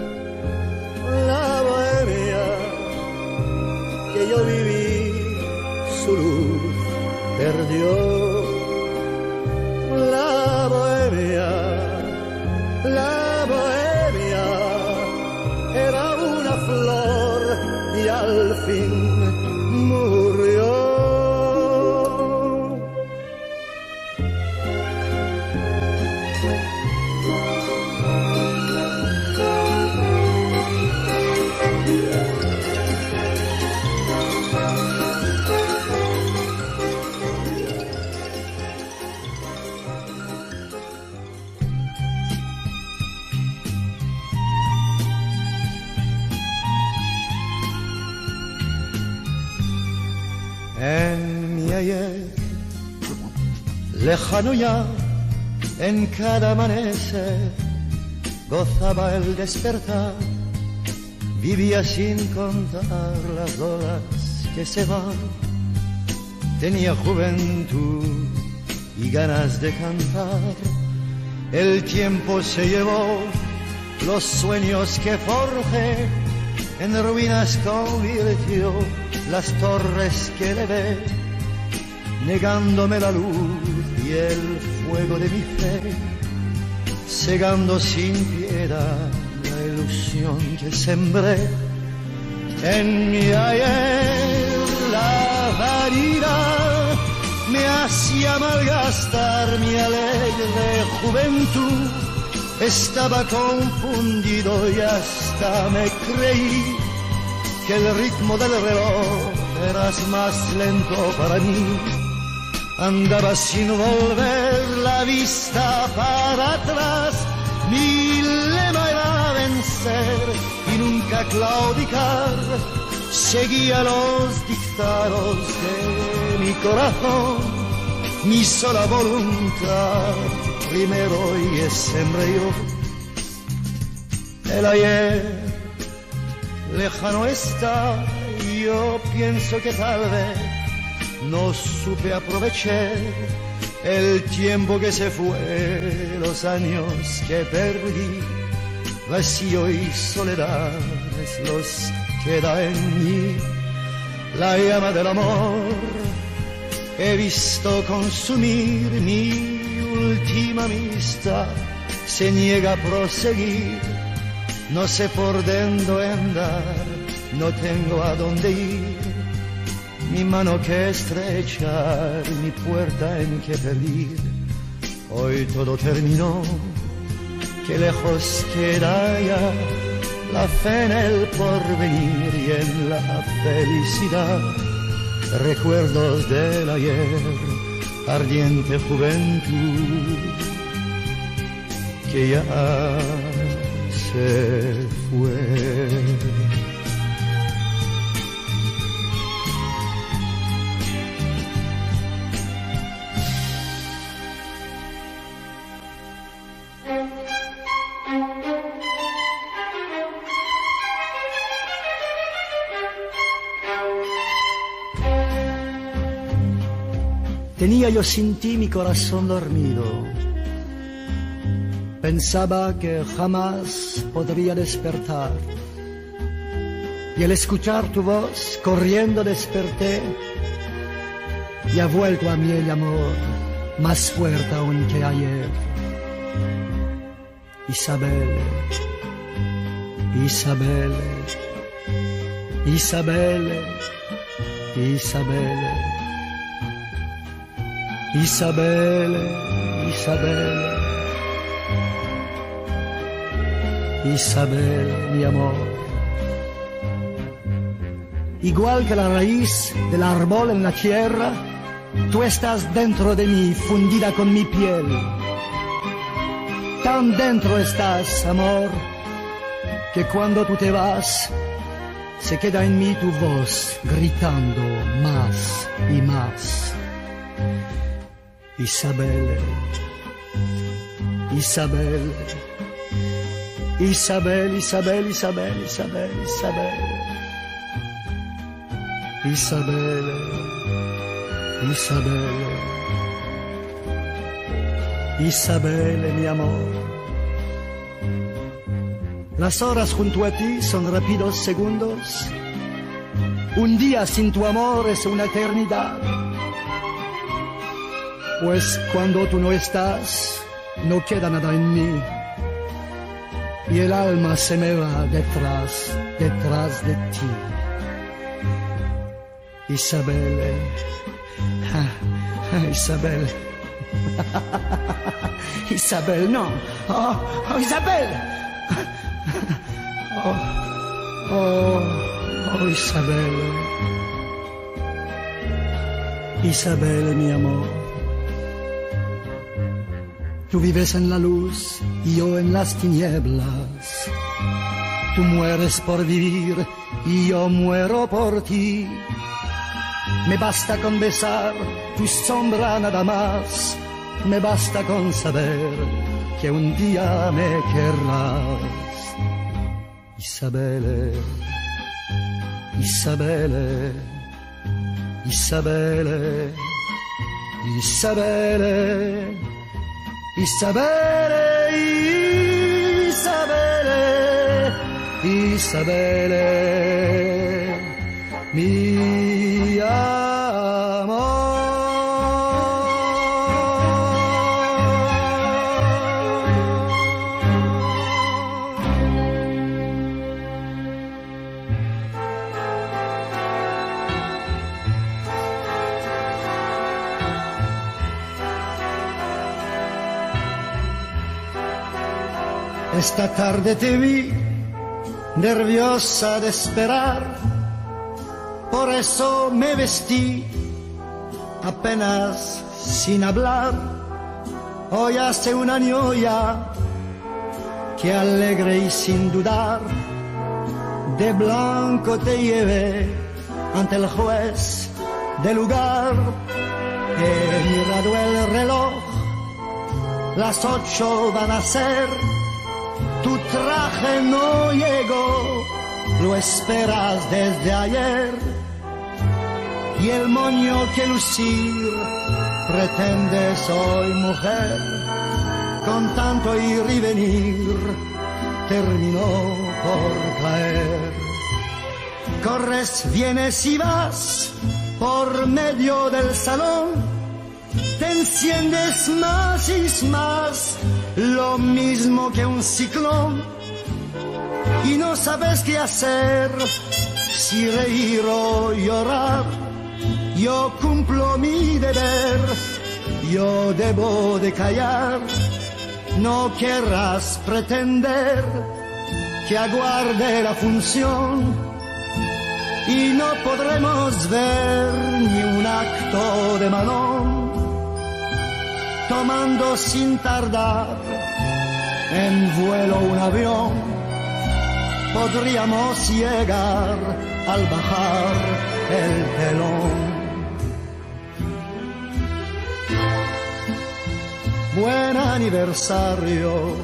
la bohemia que yo viví, su luz perdió. La bohemia, la bohemia era una flor y al fin murió. En mi ayer, lejano ya, en cada amanecer, gozaba el despertar, vivía sin contar las horas que se van, tenía juventud y ganas de cantar. El tiempo se llevó los sueños que forjé, en ruinas convirtió las torres que le ve, negándome la luz y el fuego de mi fe, cegando sin piedad la ilusión que sembré. En mi ayer la vanidad me hacía malgastar mi alegre juventud, estaba confundido y hasta me creí que el ritmo del reloj era más lento para mí. Andaba sin volver la vista para atrás, mi lema era vencer y nunca claudicar. Seguía los dictados de mi corazón, mi sola voluntad primero y siempre yo. El ayer lejano está, y yo pienso que tal vez no supe aprovechar el tiempo que se fue, los años que perdí, vacío y soledad es los que da en mí. La llama del amor he visto consumir, mi última amistad se niega a proseguir. No sé por dónde andar, no tengo a dónde ir, mi mano que estrechar, mi puerta en que pedir. Hoy todo terminó, que lejos queda ya la fe en el porvenir y en la felicidad. Recuerdos del ayer, ardiente juventud que ya se fue. Tenía yo sin ti mi corazón dormido. Pensaba que jamás podría despertar. Y al escuchar tu voz, corriendo desperté. Y ha vuelto a mí el amor, más fuerte aún que ayer. Isabel, Isabel, Isabel, Isabel. Isabel, Isabel, Isabel, mi amor. Igual que la raíz del árbol en la tierra, tú estás dentro de mí, fundida con mi piel. Tan dentro estás, amor, que cuando tú te vas, se queda en mí tu voz gritando más y más. Isabel, Isabel, Isabel, Isabel, Isabel, Isabel, Isabel, Isabel, Isabel, Isabel, mi amor. Las horas junto a ti son rápidos segundos. Un día sin tu amor es una eternidad. Pues cuando tú no estás, no queda nada en mí. Y el alma se me va detrás, detrás de ti. Isabel, ah, Isabel, Isabel, no, oh, oh Isabel. Oh, oh, oh, Isabel, Isabel, mi amor. Tú vives en la luz y yo en las tinieblas. Tú mueres por vivir y yo muero por ti. Me basta con besar tu sombra nada más. Me basta con saber que un día me querrás. Isabelle, Isabelle, Isabelle, Isabelle, Isabelle, Isabelle, Isabelle, mi amor. Esta tarde te vi, nerviosa de esperar, por eso me vestí, apenas sin hablar. Hoy hace un año ya, que alegre y sin dudar, de blanco te llevé ante el juez del lugar. He mirado el reloj, las ocho van a ser. Tu traje no llegó, lo esperas desde ayer. Y el moño que lucir pretendes hoy, mujer, con tanto ir y venir terminó por caer. Corres, vienes y vas por medio del salón. Te enciendes más y más, lo mismo que un ciclón, y no sabes qué hacer, si reír o llorar. Yo cumplo mi deber, yo debo de callar. No querrás pretender que aguarde la función, y no podremos ver ni un acto de Manon. Tomando sin tardar en vuelo un avión, podríamos llegar al bajar el telón. Buen aniversario,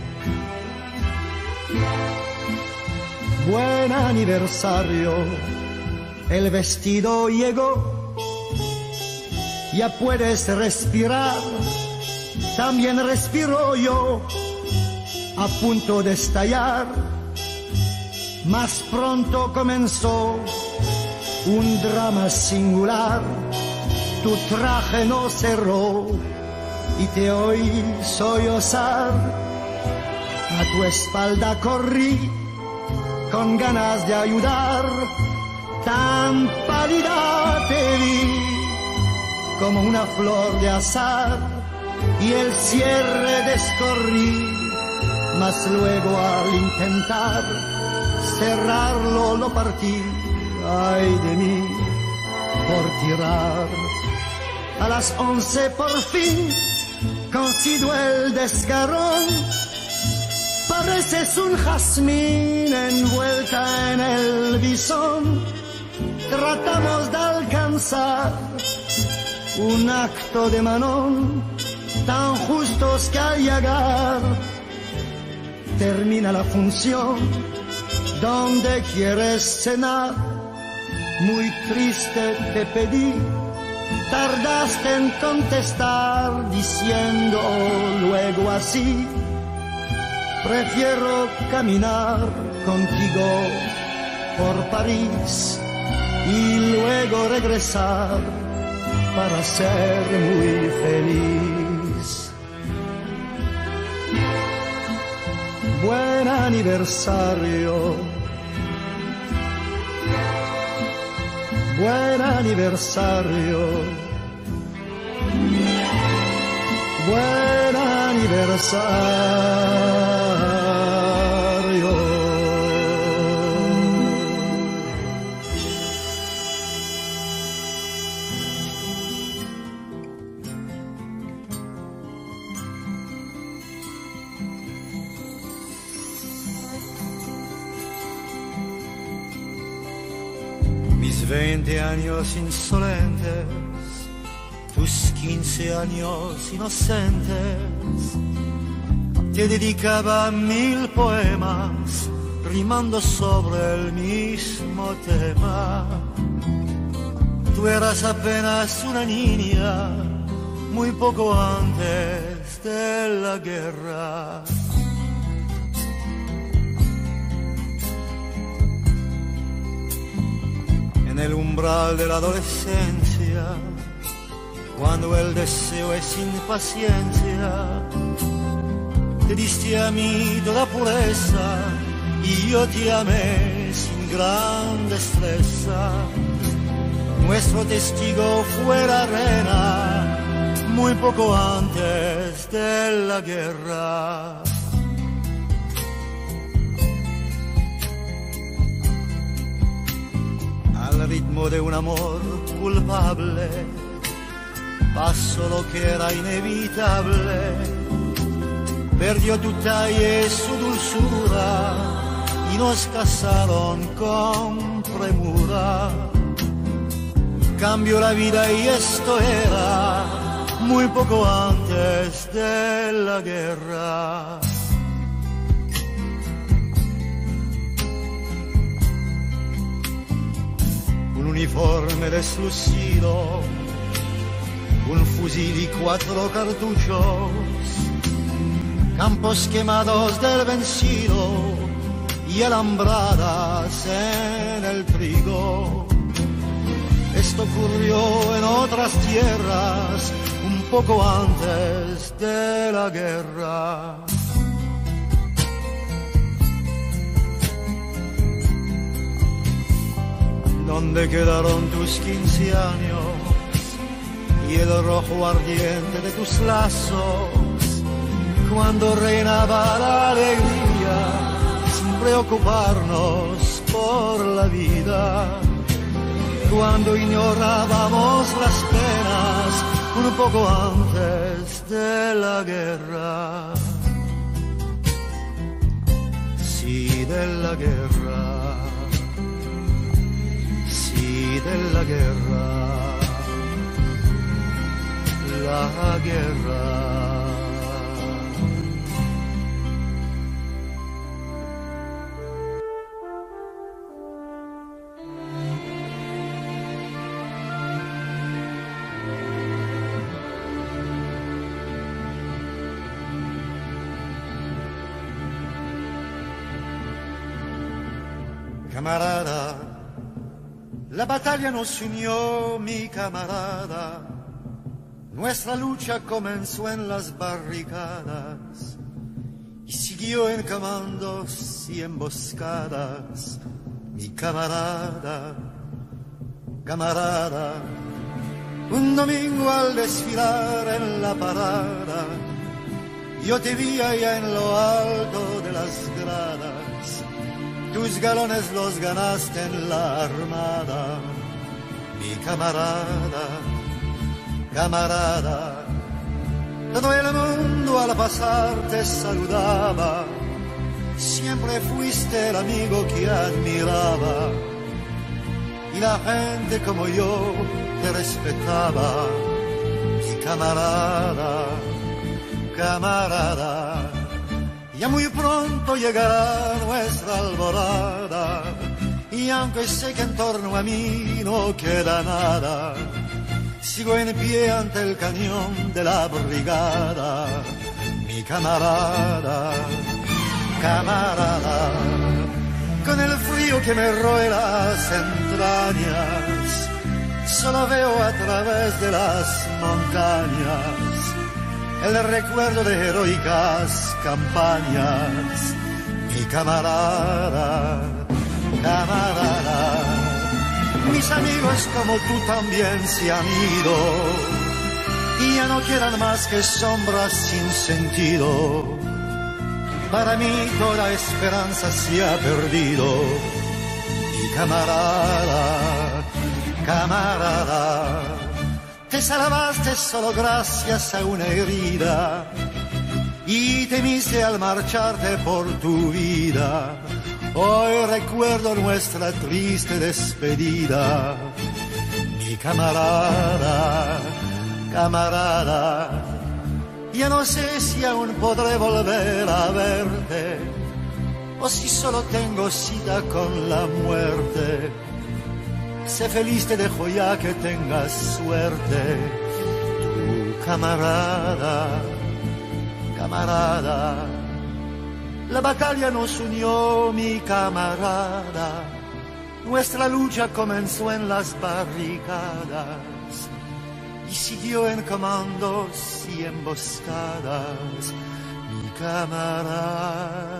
buen aniversario, el vestido llegó, ya puedes respirar. También respiro yo, a punto de estallar. Más pronto comenzó un drama singular. Tu traje no cerró y te oí sollozar. A tu espalda corrí con ganas de ayudar. Tan pálida te vi como una flor de azar. Y el cierre descorrí, mas luego al intentar cerrarlo lo partí, ay de mí, por tirar. A las once por fin consigo el desgarrón, pareces un jazmín envuelta en el bisón. Tratamos de alcanzar un acto de Manon, tan justos que al llegar termina la función. ¿Dónde quieres cenar? Muy triste te pedí, tardaste en contestar diciendo luego así: prefiero caminar contigo por París y luego regresar para ser muy feliz. Buen aniversario, buen aniversario, buen aniversario. Veinte años insolentes, tus quince años inocentes, te dedicaba mil poemas rimando sobre el mismo tema. Tú eras apenas una niña, muy poco antes de la guerra. En el umbral de la adolescencia, cuando el deseo es impaciencia, te diste a mí toda pureza y yo te amé sin gran destreza. Nuestro testigo fue la reina, muy poco antes de la guerra. Al ritmo de un amor culpable pasó lo que era inevitable. Perdió tu talla y su dulzura y nos casaron con premura. Cambió la vida y esto era muy poco antes de la guerra. Un uniforme deslucido, un fusil y cuatro cartuchos, campos quemados del vencido y alambradas en el trigo. Esto ocurrió en otras tierras un poco antes de la guerra. ¿Dónde quedaron tus quince años y el rojo ardiente de tus lazos? Cuando reinaba la alegría sin preocuparnos por la vida. Cuando ignorábamos las penas un poco antes de la guerra. Sí, de la guerra. Sí, de la guerra. La guerra. Camarada, la batalla nos unió, mi camarada. Nuestra lucha comenzó en las barricadas y siguió en comandos y emboscadas. Mi camarada, camarada, un domingo al desfilar en la parada, yo te vi allá en lo alto de las gradas. Tus galones los ganaste en la armada, mi camarada, camarada. Todo el mundo al pasar te saludaba, siempre fuiste el amigo que admiraba y la gente como yo te respetaba. Mi camarada, camarada, ya muy pronto llegará nuestra alborada, y aunque sé que en torno a mí no queda nada, sigo en pie ante el cañón de la brigada. Mi camarada, camarada, con el frío que me roe las entrañas, solo veo a través de las montañas el recuerdo de heroicas campañas. Mi camarada, camarada, mis amigos como tú también se han ido y ya no quedan más que sombras sin sentido. Para mí toda esperanza se ha perdido. Mi camarada, camarada, te salvaste solo gracias a una herida y temiste al marcharte por tu vida. Hoy recuerdo nuestra triste despedida. Mi camarada, camarada, ya no sé si aún podré volver a verte o si solo tengo cita con la muerte. Sé feliz, te dejo ya, que tengas suerte. Tu camarada, camarada, la batalla nos unió, mi camarada. Nuestra lucha comenzó en las barricadas y siguió en comandos y emboscadas, mi camarada.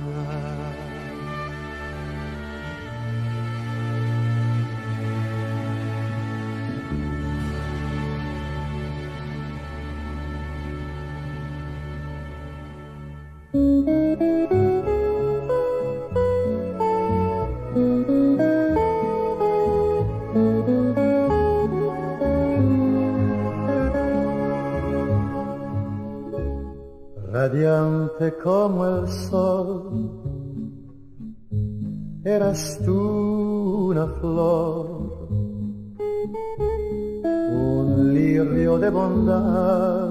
Radiante como el sol, eras tú una flor, un lirio de bondad,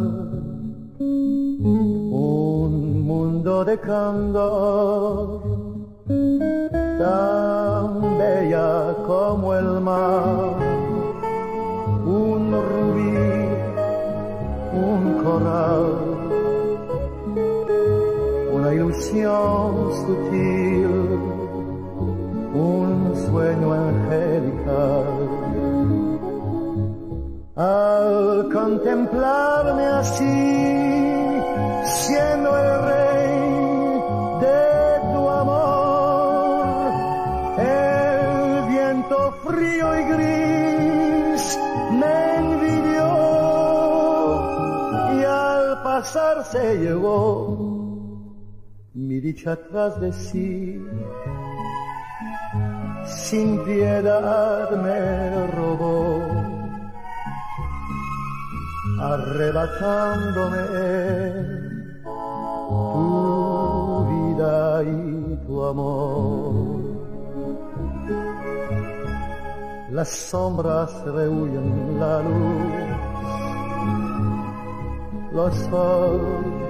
un mundo de candor, tan bella como el mar, un rubí, un coral, una ilusión sutil, un sueño angelical. Al contemplarme así, siendo el rey de tu amor, el viento frío y gris me envidió y al pasar se llevó mi dicha tras de sí. Sin piedad me robó, arrebatándome tu vida y tu amor. Las sombras rehuyen la luz, los sol,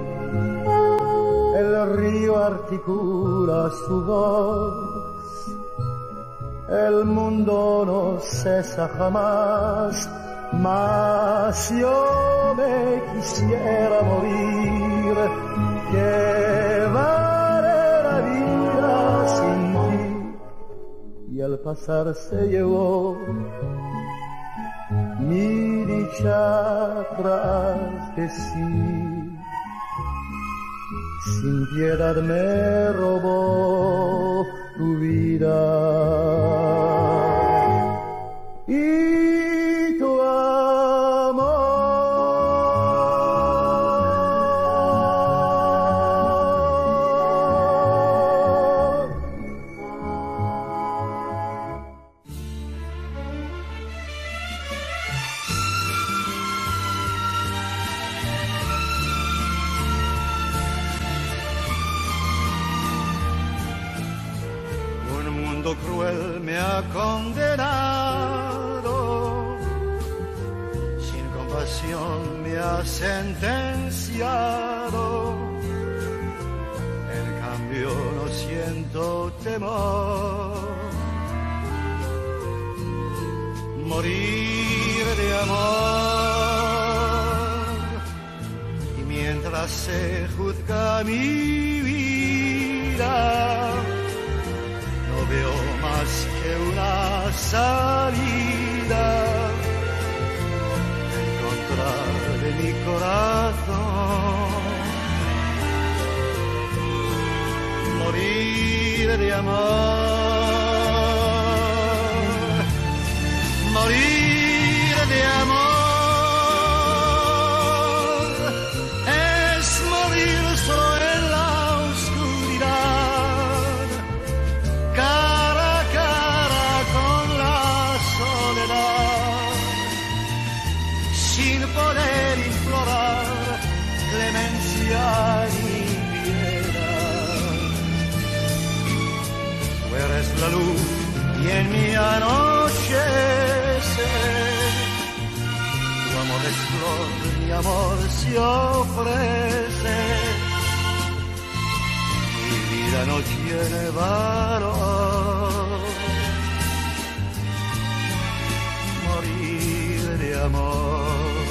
el río articula su voz. El mundo no cesa jamás, mas yo me quisiera morir. Que vale la vida sin ti, y al pasar se llevó mi dicha tras de sí. Sin piedad me robó tu vida y tu amor. mundo cruel me ha condenado, sin compasión me ha sentenciado. En cambio no siento temor, morir de amor. Y mientras se juzga mi vida, no veo más que una salida en contra de mi corazón. Morir de amor, morir de amor, es morir solo en la oscuridad, cara a cara con la soledad, sin poder implorar clemencia ni piedad. Tú eres la luz y en mi anochece, tu amor es flor, mi amor se ofrece. Mi vida no tiene valor, morir de amor.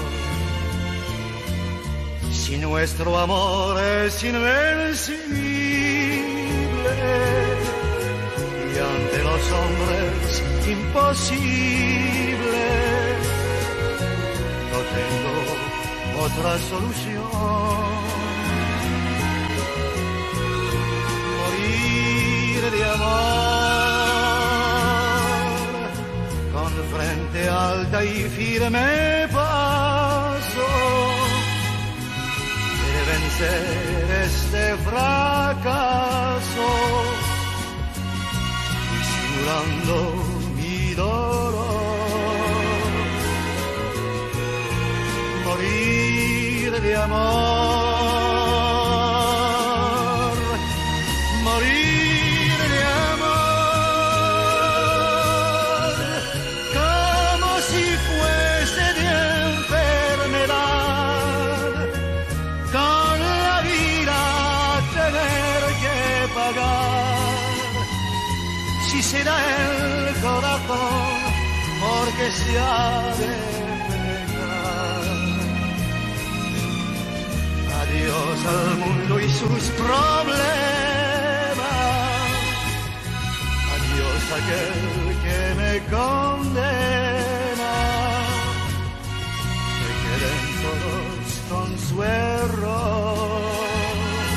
Si nuestro amor es invencible y ante los hombres imposible, no tengo otra solución. Morir de amor, con frente alta y firme paso, de vencer este fracaso, disimulando mi dolor. Morir de amor, morir de amor, como si fuese de enfermedad, con la vida tener que pagar. Si se da el corazón porque se ha de pecar. Adiós al mundo y sus problemas, adiós aquel que me condena, que queden todos con su error.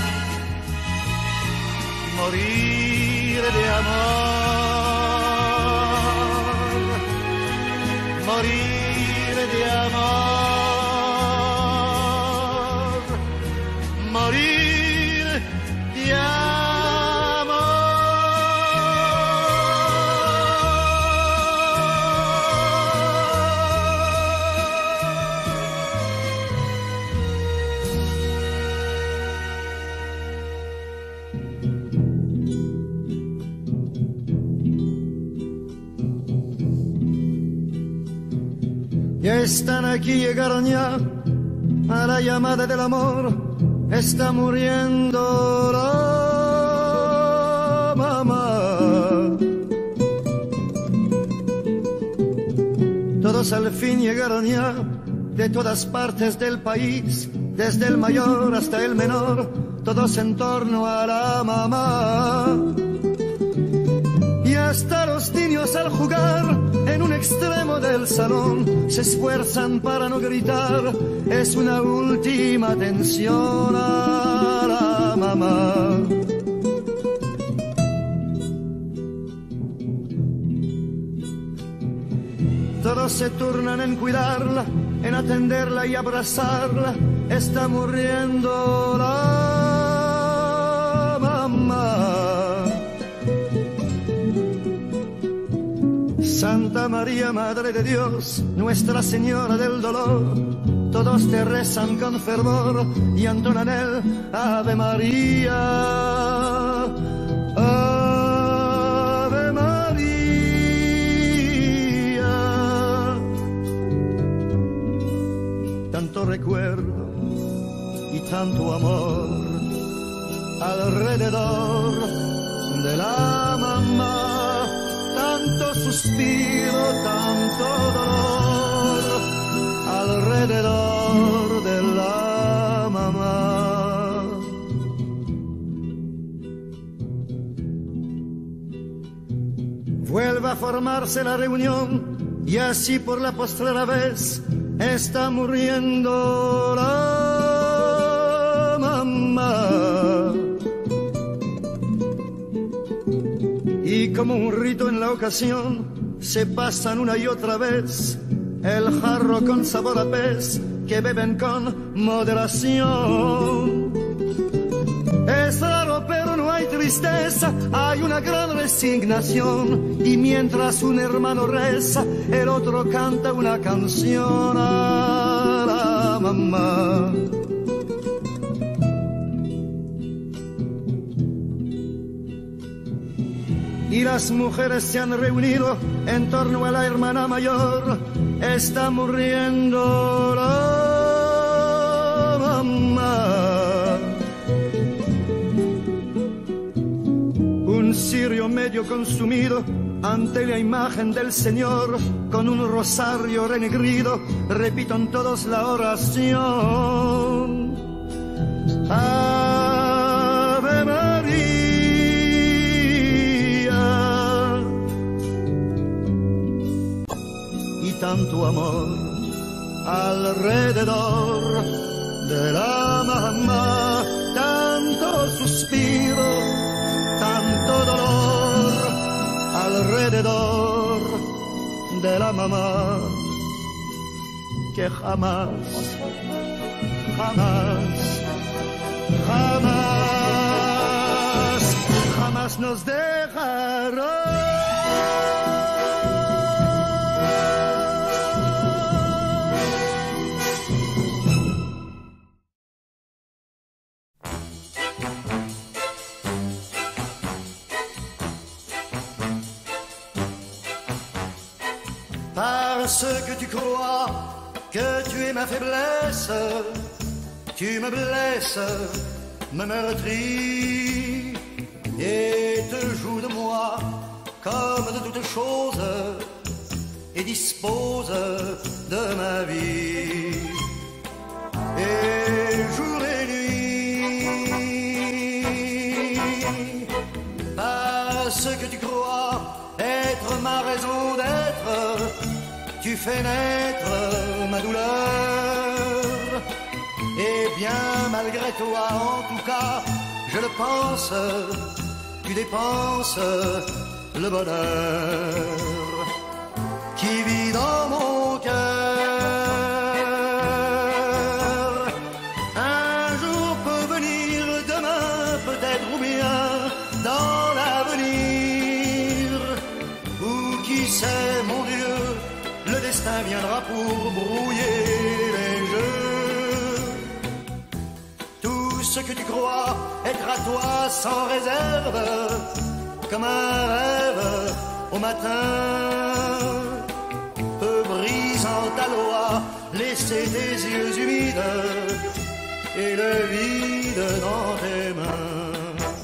Morir de amor, morir de amor, morir de amor. Ya están aquí, llegaron ya a la llamada del amor. Está muriendo la mamá. Todos al fin llegaron ya de todas partes del país, desde el mayor hasta el menor, todos en torno a la mamá. Y hasta los niños al jugar en un extremo del salón se esfuerzan para no gritar, es una última atención a la mamá. Todos se turnan en cuidarla, en atenderla y abrazarla, está muriendo la mamá. Santa María, Madre de Dios, Nuestra Señora del Dolor, todos te rezan con fervor y entonan el Ave María, Ave María. tanto amor alrededor de la mamá, tanto suspiro, tanto dolor alrededor de la mamá. Vuelve a formarse la reunión y así por la postrera vez está muriendo la mamá. Y como un rito en la ocasión se pasan una y otra vez el jarro con sabor a pez que beben con moderación. Es raro pero no hay tristeza, hay una gran resignación, y mientras un hermano reza, el otro canta una canción a la mamá. Y las mujeres se han reunido en torno a la hermana mayor, está muriendo la mamá. Un cirio medio consumido ante la imagen del Señor, con un rosario renegrido, repitan todos la oración. Ave María. Y tanto amor alrededor de la mamá, tanto suspiro, tanto dolor alrededor de la mamá, que jamás, jamás, jamás, jamás nos dejará. Parce que tu crois que tu es ma faiblesse, tu me blesses, me meurtris et te joues de moi comme de toutes choses et dispose de ma vie. Et jour et nuit, parce que tu crois être ma raison d'être, tu fais naître ma douleur. Et bien malgré toi, en tout cas, je le pense, tu dépenses le bonheur qui vit dans mon cœur. Un jour peut venir, demain peut-être, ou bien dans l'avenir, ou qui sait, mon Dieu, le destin viendra pour brouiller les jeux. Tout ce que tu crois être à toi sans réserve, comme un rêve au matin, peut brisant ta loi laisser tes yeux humides et le vide dans tes mains.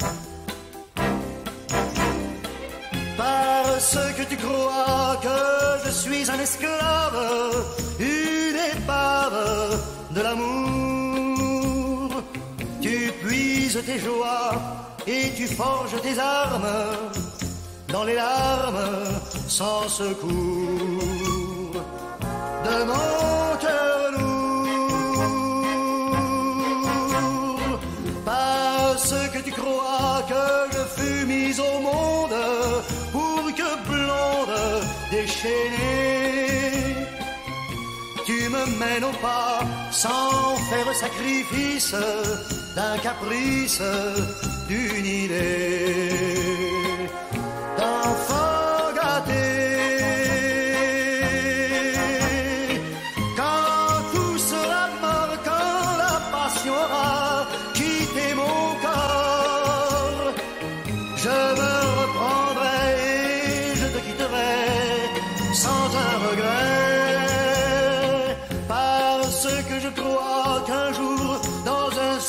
Parce que tu crois que je suis un esclave, une épave de l'amour, tu puises tes joies et tu forges tes armes dans les larmes sans secours de mon cœur lourd. Parce que tu crois que je fus mise au monde pour que blonde déchaînée, tu me mènes au pas sans faire sacrifice d'un caprice, d'une idée d'enfant gâté. Quand tout sera mort, quand la passion aura quitté mon corps, je me reprendrai et je te quitterai sans un regret. Parce que je crois qu'un jour, dans un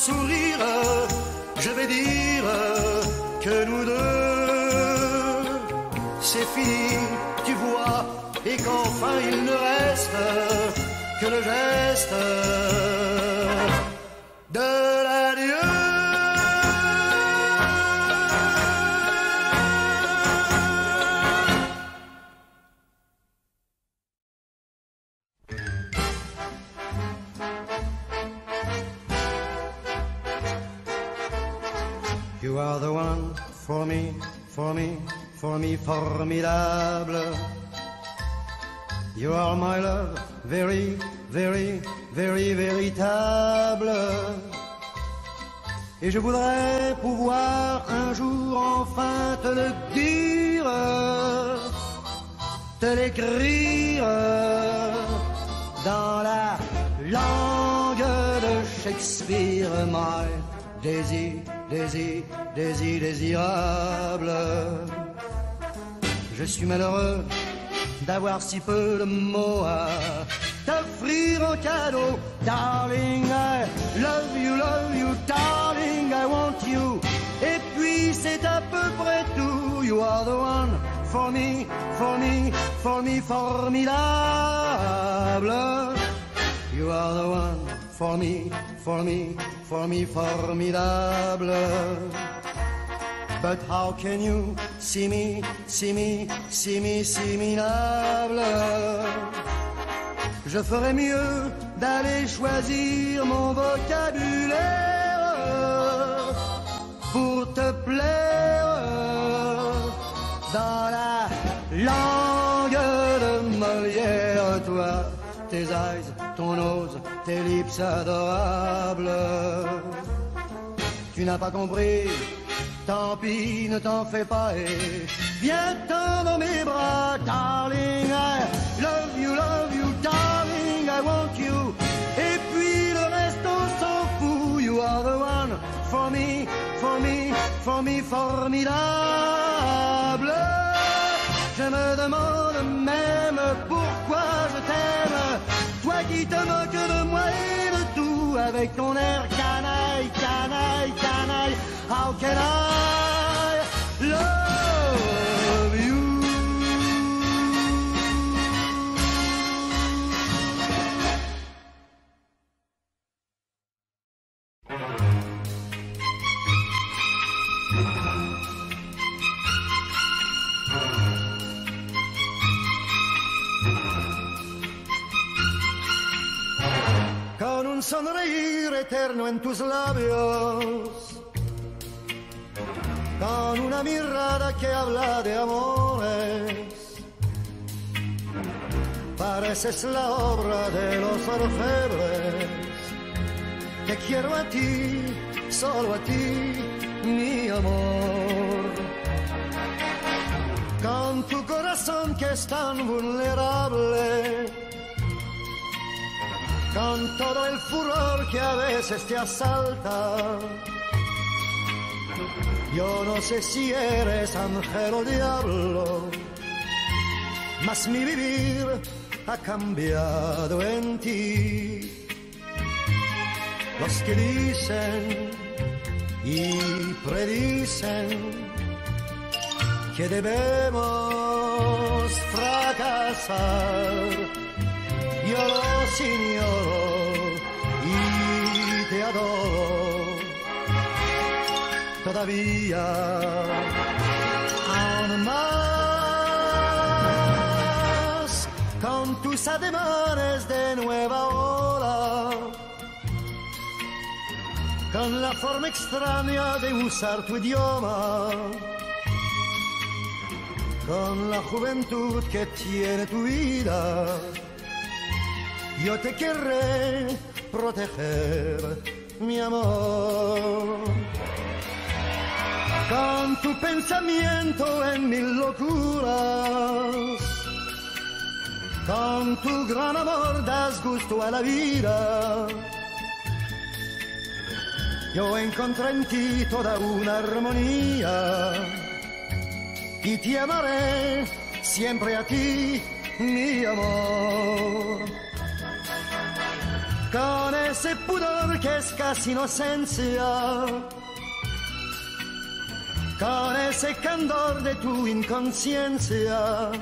je vais dire que nous deux, c'est fini, tu vois, et qu'enfin il ne reste que le geste de l'adieu. You are the one for me, for me, for me, formidable. You are my love, very, very, very véritable. Et je voudrais pouvoir un jour enfin te le dire, te l'écrire dans la langue de Shakespeare, my désir, désir, désir, désirable. Je suis malheureux d'avoir si peu de mots à t'offrir en cadeau. Darling, I love you, love you, darling, I want you. Et puis c'est à peu près tout. You are the one for me, for me, for me, formidable. You are the one for me, for me, for me, formidable. But how can you see me, see me, see me, similable? Je ferais mieux d'aller choisir mon vocabulaire pour te plaire dans la langue de Molière. Toi, tes eyes, ton nose, tes lips adorables. Tu n'as pas compris, tant pis, ne t'en fais pas et viens-t'en dans mes bras. Darling, I love you, love you, darling, I want you. Et puis le reste on s'en fout. You are the one for me, for me, for me, formidable. Je me demande même pourquoi je t'aime, toi qui te moques de moi et de tout, avec ton air canaille, canaille, canaille. How can I love you? Con un sonreír eterno en tus labios, con una mirada que habla de amores, pareces la obra de los orfebres. Te quiero a ti, solo a ti, mi amor. Con tu corazón que es tan vulnerable, con todo el furor que a veces te asalta. Yo no sé si eres ángel o diablo, mas mi vivir ha cambiado en ti. Los que dicen y predicen que debemos fracasar, yo los ignoro y te adoro. Todavía aún más, con tus ademanes de nueva ola, con la forma extraña de usar tu idioma, con la juventud que tiene tu vida, yo te querré proteger, mi amor. Con tu pensamiento en mil locuras, con tu gran amor das gusto a la vida. Yo encontré en ti toda una armonía y te amaré siempre a ti, mi amor. Con ese pudor que es casi inocencia, ese candor de tu inconsciencia.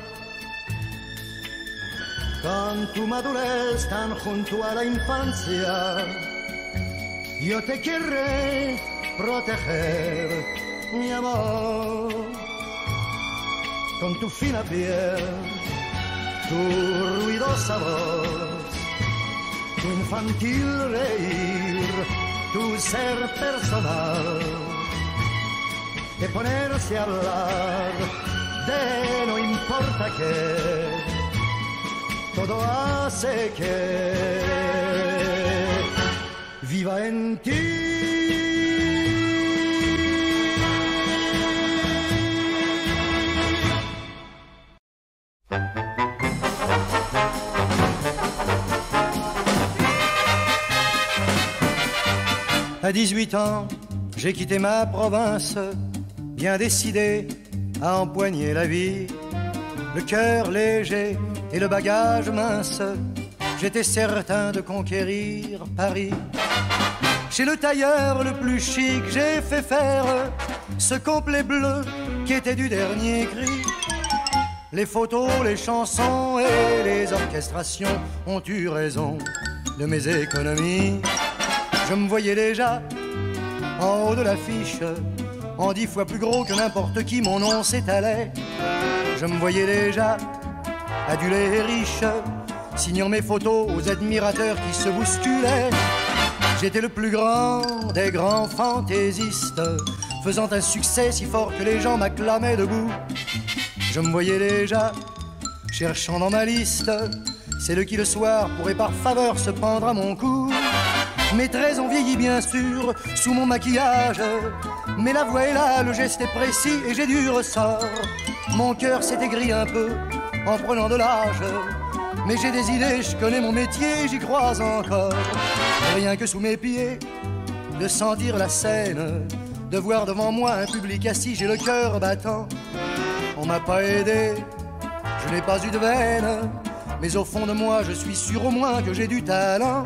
Con tu madurez tan junto a la infancia, yo te querré proteger, mi amor. Con tu fina piel, tu ruidosa voz, tu infantil reír, tu ser personal, de ponerse a hablar de no importa qué, todo hace que viva en ti. À dix-huit ans, j'ai quitté ma province, bien décidé à empoigner la vie. Le cœur léger et le bagage mince, j'étais certain de conquérir Paris. Chez le tailleur le plus chic, j'ai fait faire ce complet bleu qui était du dernier cri. Les photos, les chansons et les orchestrations ont eu raison de mes économies. Je me voyais déjà en haut de l'affiche, en dix fois plus gros que n'importe qui, mon nom s'étalait. Je me voyais déjà adulé et riche, signant mes photos aux admirateurs qui se bousculaient. J'étais le plus grand des grands fantaisistes, faisant un succès si fort que les gens m'acclamaient debout. Je me voyais déjà cherchant dans ma liste celle qui le soir pourrait par faveur se prendre à mon cou. Mes traits ont vieilli bien sûr sous mon maquillage, mais la voix est là, le geste est précis et j'ai du ressort. Mon cœur s'est aigri un peu en prenant de l'âge, mais j'ai des idées, je connais mon métier, j'y crois encore. Rien que sous mes pieds, de sentir la scène, de voir devant moi un public assis, j'ai le cœur battant. On m'a pas aidé, je n'ai pas eu de veine, mais au fond de moi je suis sûr au moins que j'ai du talent.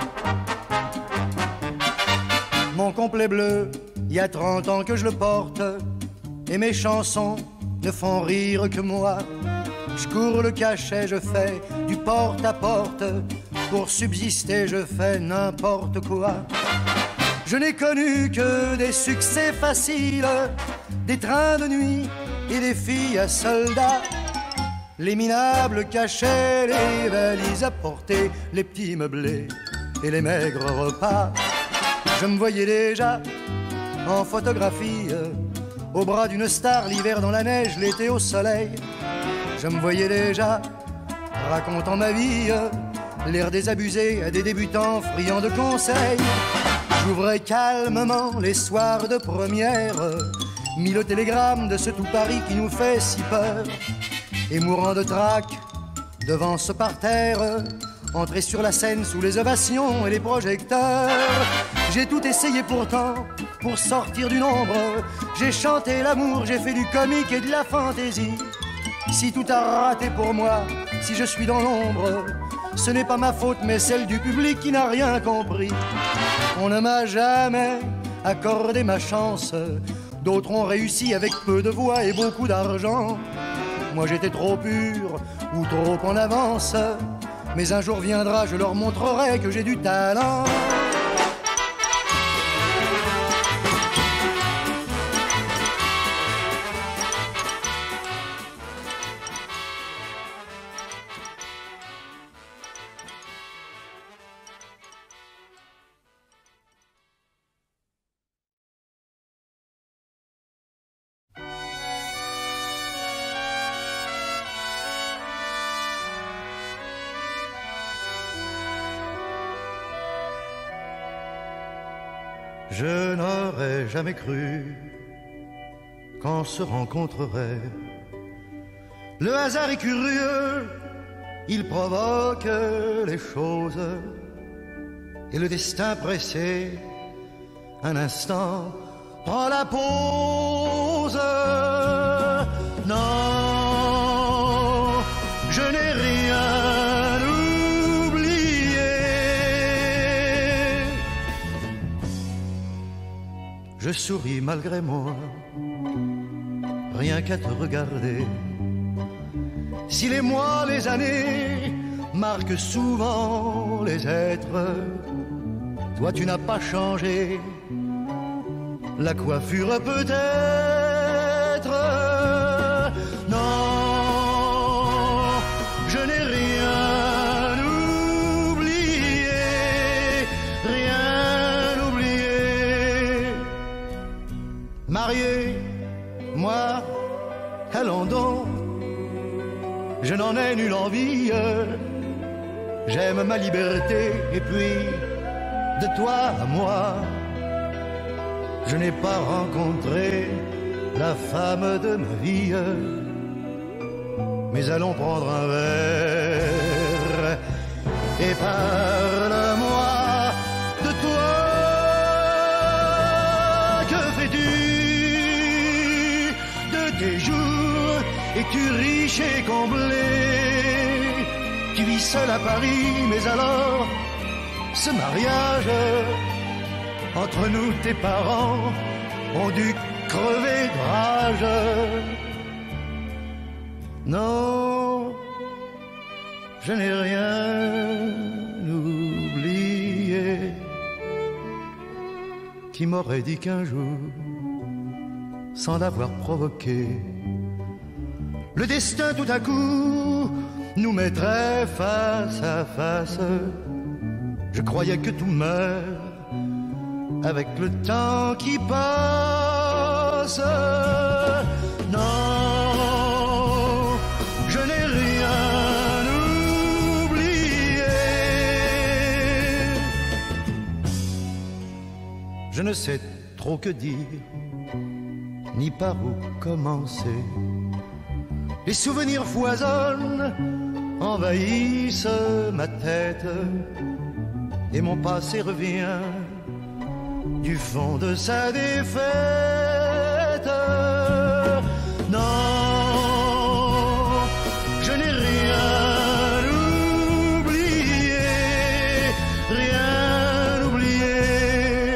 Mon complet bleu, il y a trente ans que je le porte, et mes chansons ne font rire que moi. Je cours le cachet, je fais du porte à porte, pour subsister je fais n'importe quoi. Je n'ai connu que des succès faciles, des trains de nuit et des filles à soldats. Les minables cachets, les valises à porter, les petits meublés et les maigres repas. Je me voyais déjà en photographie, au bras d'une star, l'hiver dans la neige, l'été au soleil. Je me voyais déjà racontant ma vie, l'air désabusé à des débutants friands de conseils. J'ouvrais calmement les soirs de première, mis le télégramme de ce tout Paris qui nous fait si peur. Et mourant de trac devant ce parterre, entrer sur la scène sous les ovations et les projecteurs. J'ai tout essayé pourtant pour sortir du nombre. J'ai chanté l'amour, j'ai fait du comique et de la fantaisie. Si tout a raté pour moi, si je suis dans l'ombre, ce n'est pas ma faute mais celle du public qui n'a rien compris. On ne m'a jamais accordé ma chance, d'autres ont réussi avec peu de voix et beaucoup d'argent. Moi j'étais trop pur ou trop en avance, mais un jour viendra, je leur montrerai que j'ai du talent. Je n'aurais jamais cru qu'on se rencontrerait. Le hasard est curieux, il provoque les choses. Et le destin pressé, un instant, prend la pause. Non, je n'ai rien oublié. Je souris malgré moi, rien qu'à te regarder. Si les mois, les années marquent souvent les êtres, toi tu n'as pas changé, la coiffure peut-être. Non, je n'ai rien oublié, rien oublié. Marié, moi, allons donc, je n'en ai nulle envie. J'aime ma liberté et puis de toi à moi, je n'ai pas rencontré la femme de ma vie. Mais allons prendre un verre et parle-moi de toi. Que fais-tu de tes jours? Es-tu riche et comblé? Tu vis seul à Paris, mais alors, ce mariage entre nous, tes parents ont dû crever de rage. Non, je n'ai rien oublié. Qui m'aurait dit qu'un jour, sans l'avoir provoqué, le destin tout à coup nous mettrait face à face? Je croyais que tout meurt avec le temps qui passe. Non, je n'ai rien oublié. Je ne sais trop que dire, ni par où commencer. Les souvenirs foisonnent, envahissent ma tête, et mon passé revient du fond de sa défaite. Non, je n'ai rien oublié, rien oublié.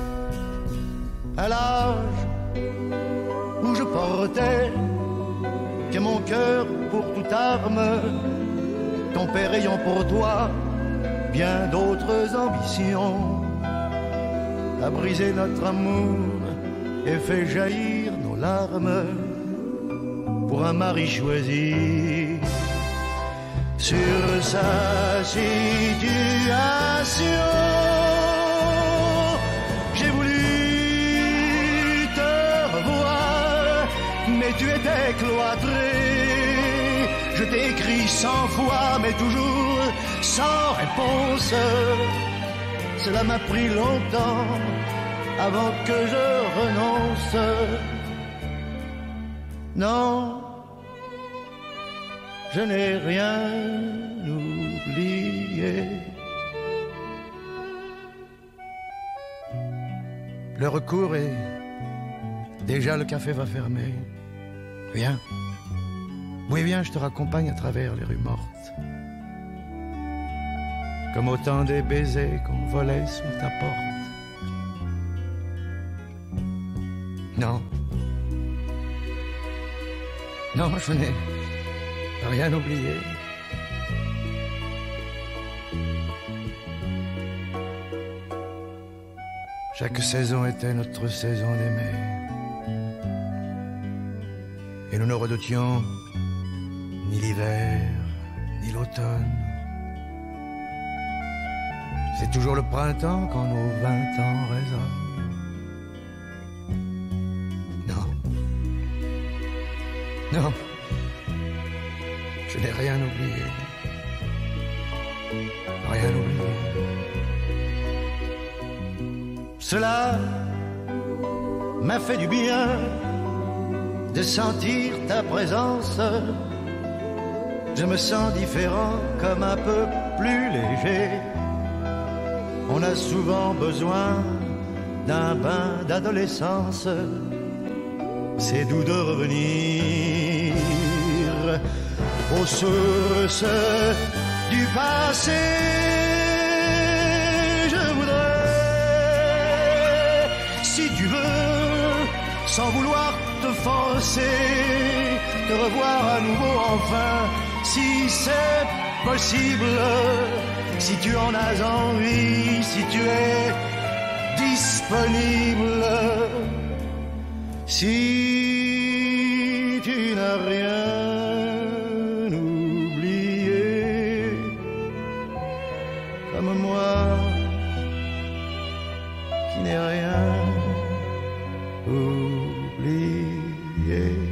À l'âge où je portais que mon cœur pour toute arme, ton père ayant pour toi bien d'autres ambitions, a brisé notre amour et fait jaillir nos larmes pour un mari choisi sur sa situation. J'ai voulu te revoir, mais tu étais cloîtré. Je t'ai écrit cent fois, mais toujours sans réponse. Cela m'a pris longtemps avant que je renonce. Non, je n'ai rien oublié. L'heure court et déjà le café va fermer. Viens, oui viens, je te raccompagne à travers les rues mortes. Comme autant des baisers qu'on volait sous ta porte. Non, non, je n'ai rien oublié. Chaque saison était notre saison d'aimer. Et nous ne redoutions ni l'hiver, ni l'automne. C'est toujours le printemps quand nos vingt ans résonnent. Non, non, je n'ai rien oublié, rien oublié. Cela m'a fait du bien de sentir ta présence. Je me sens différent, comme un peu plus léger. On a souvent besoin d'un bain d'adolescence. C'est doux de revenir aux sources du passé. Je voudrais, si tu veux, sans vouloir te forcer, te revoir à nouveau enfin, si c'est possible, si tu en as envie, si tu es disponible, si tu n'as rien oublié, comme moi, qui n'ai rien oublié.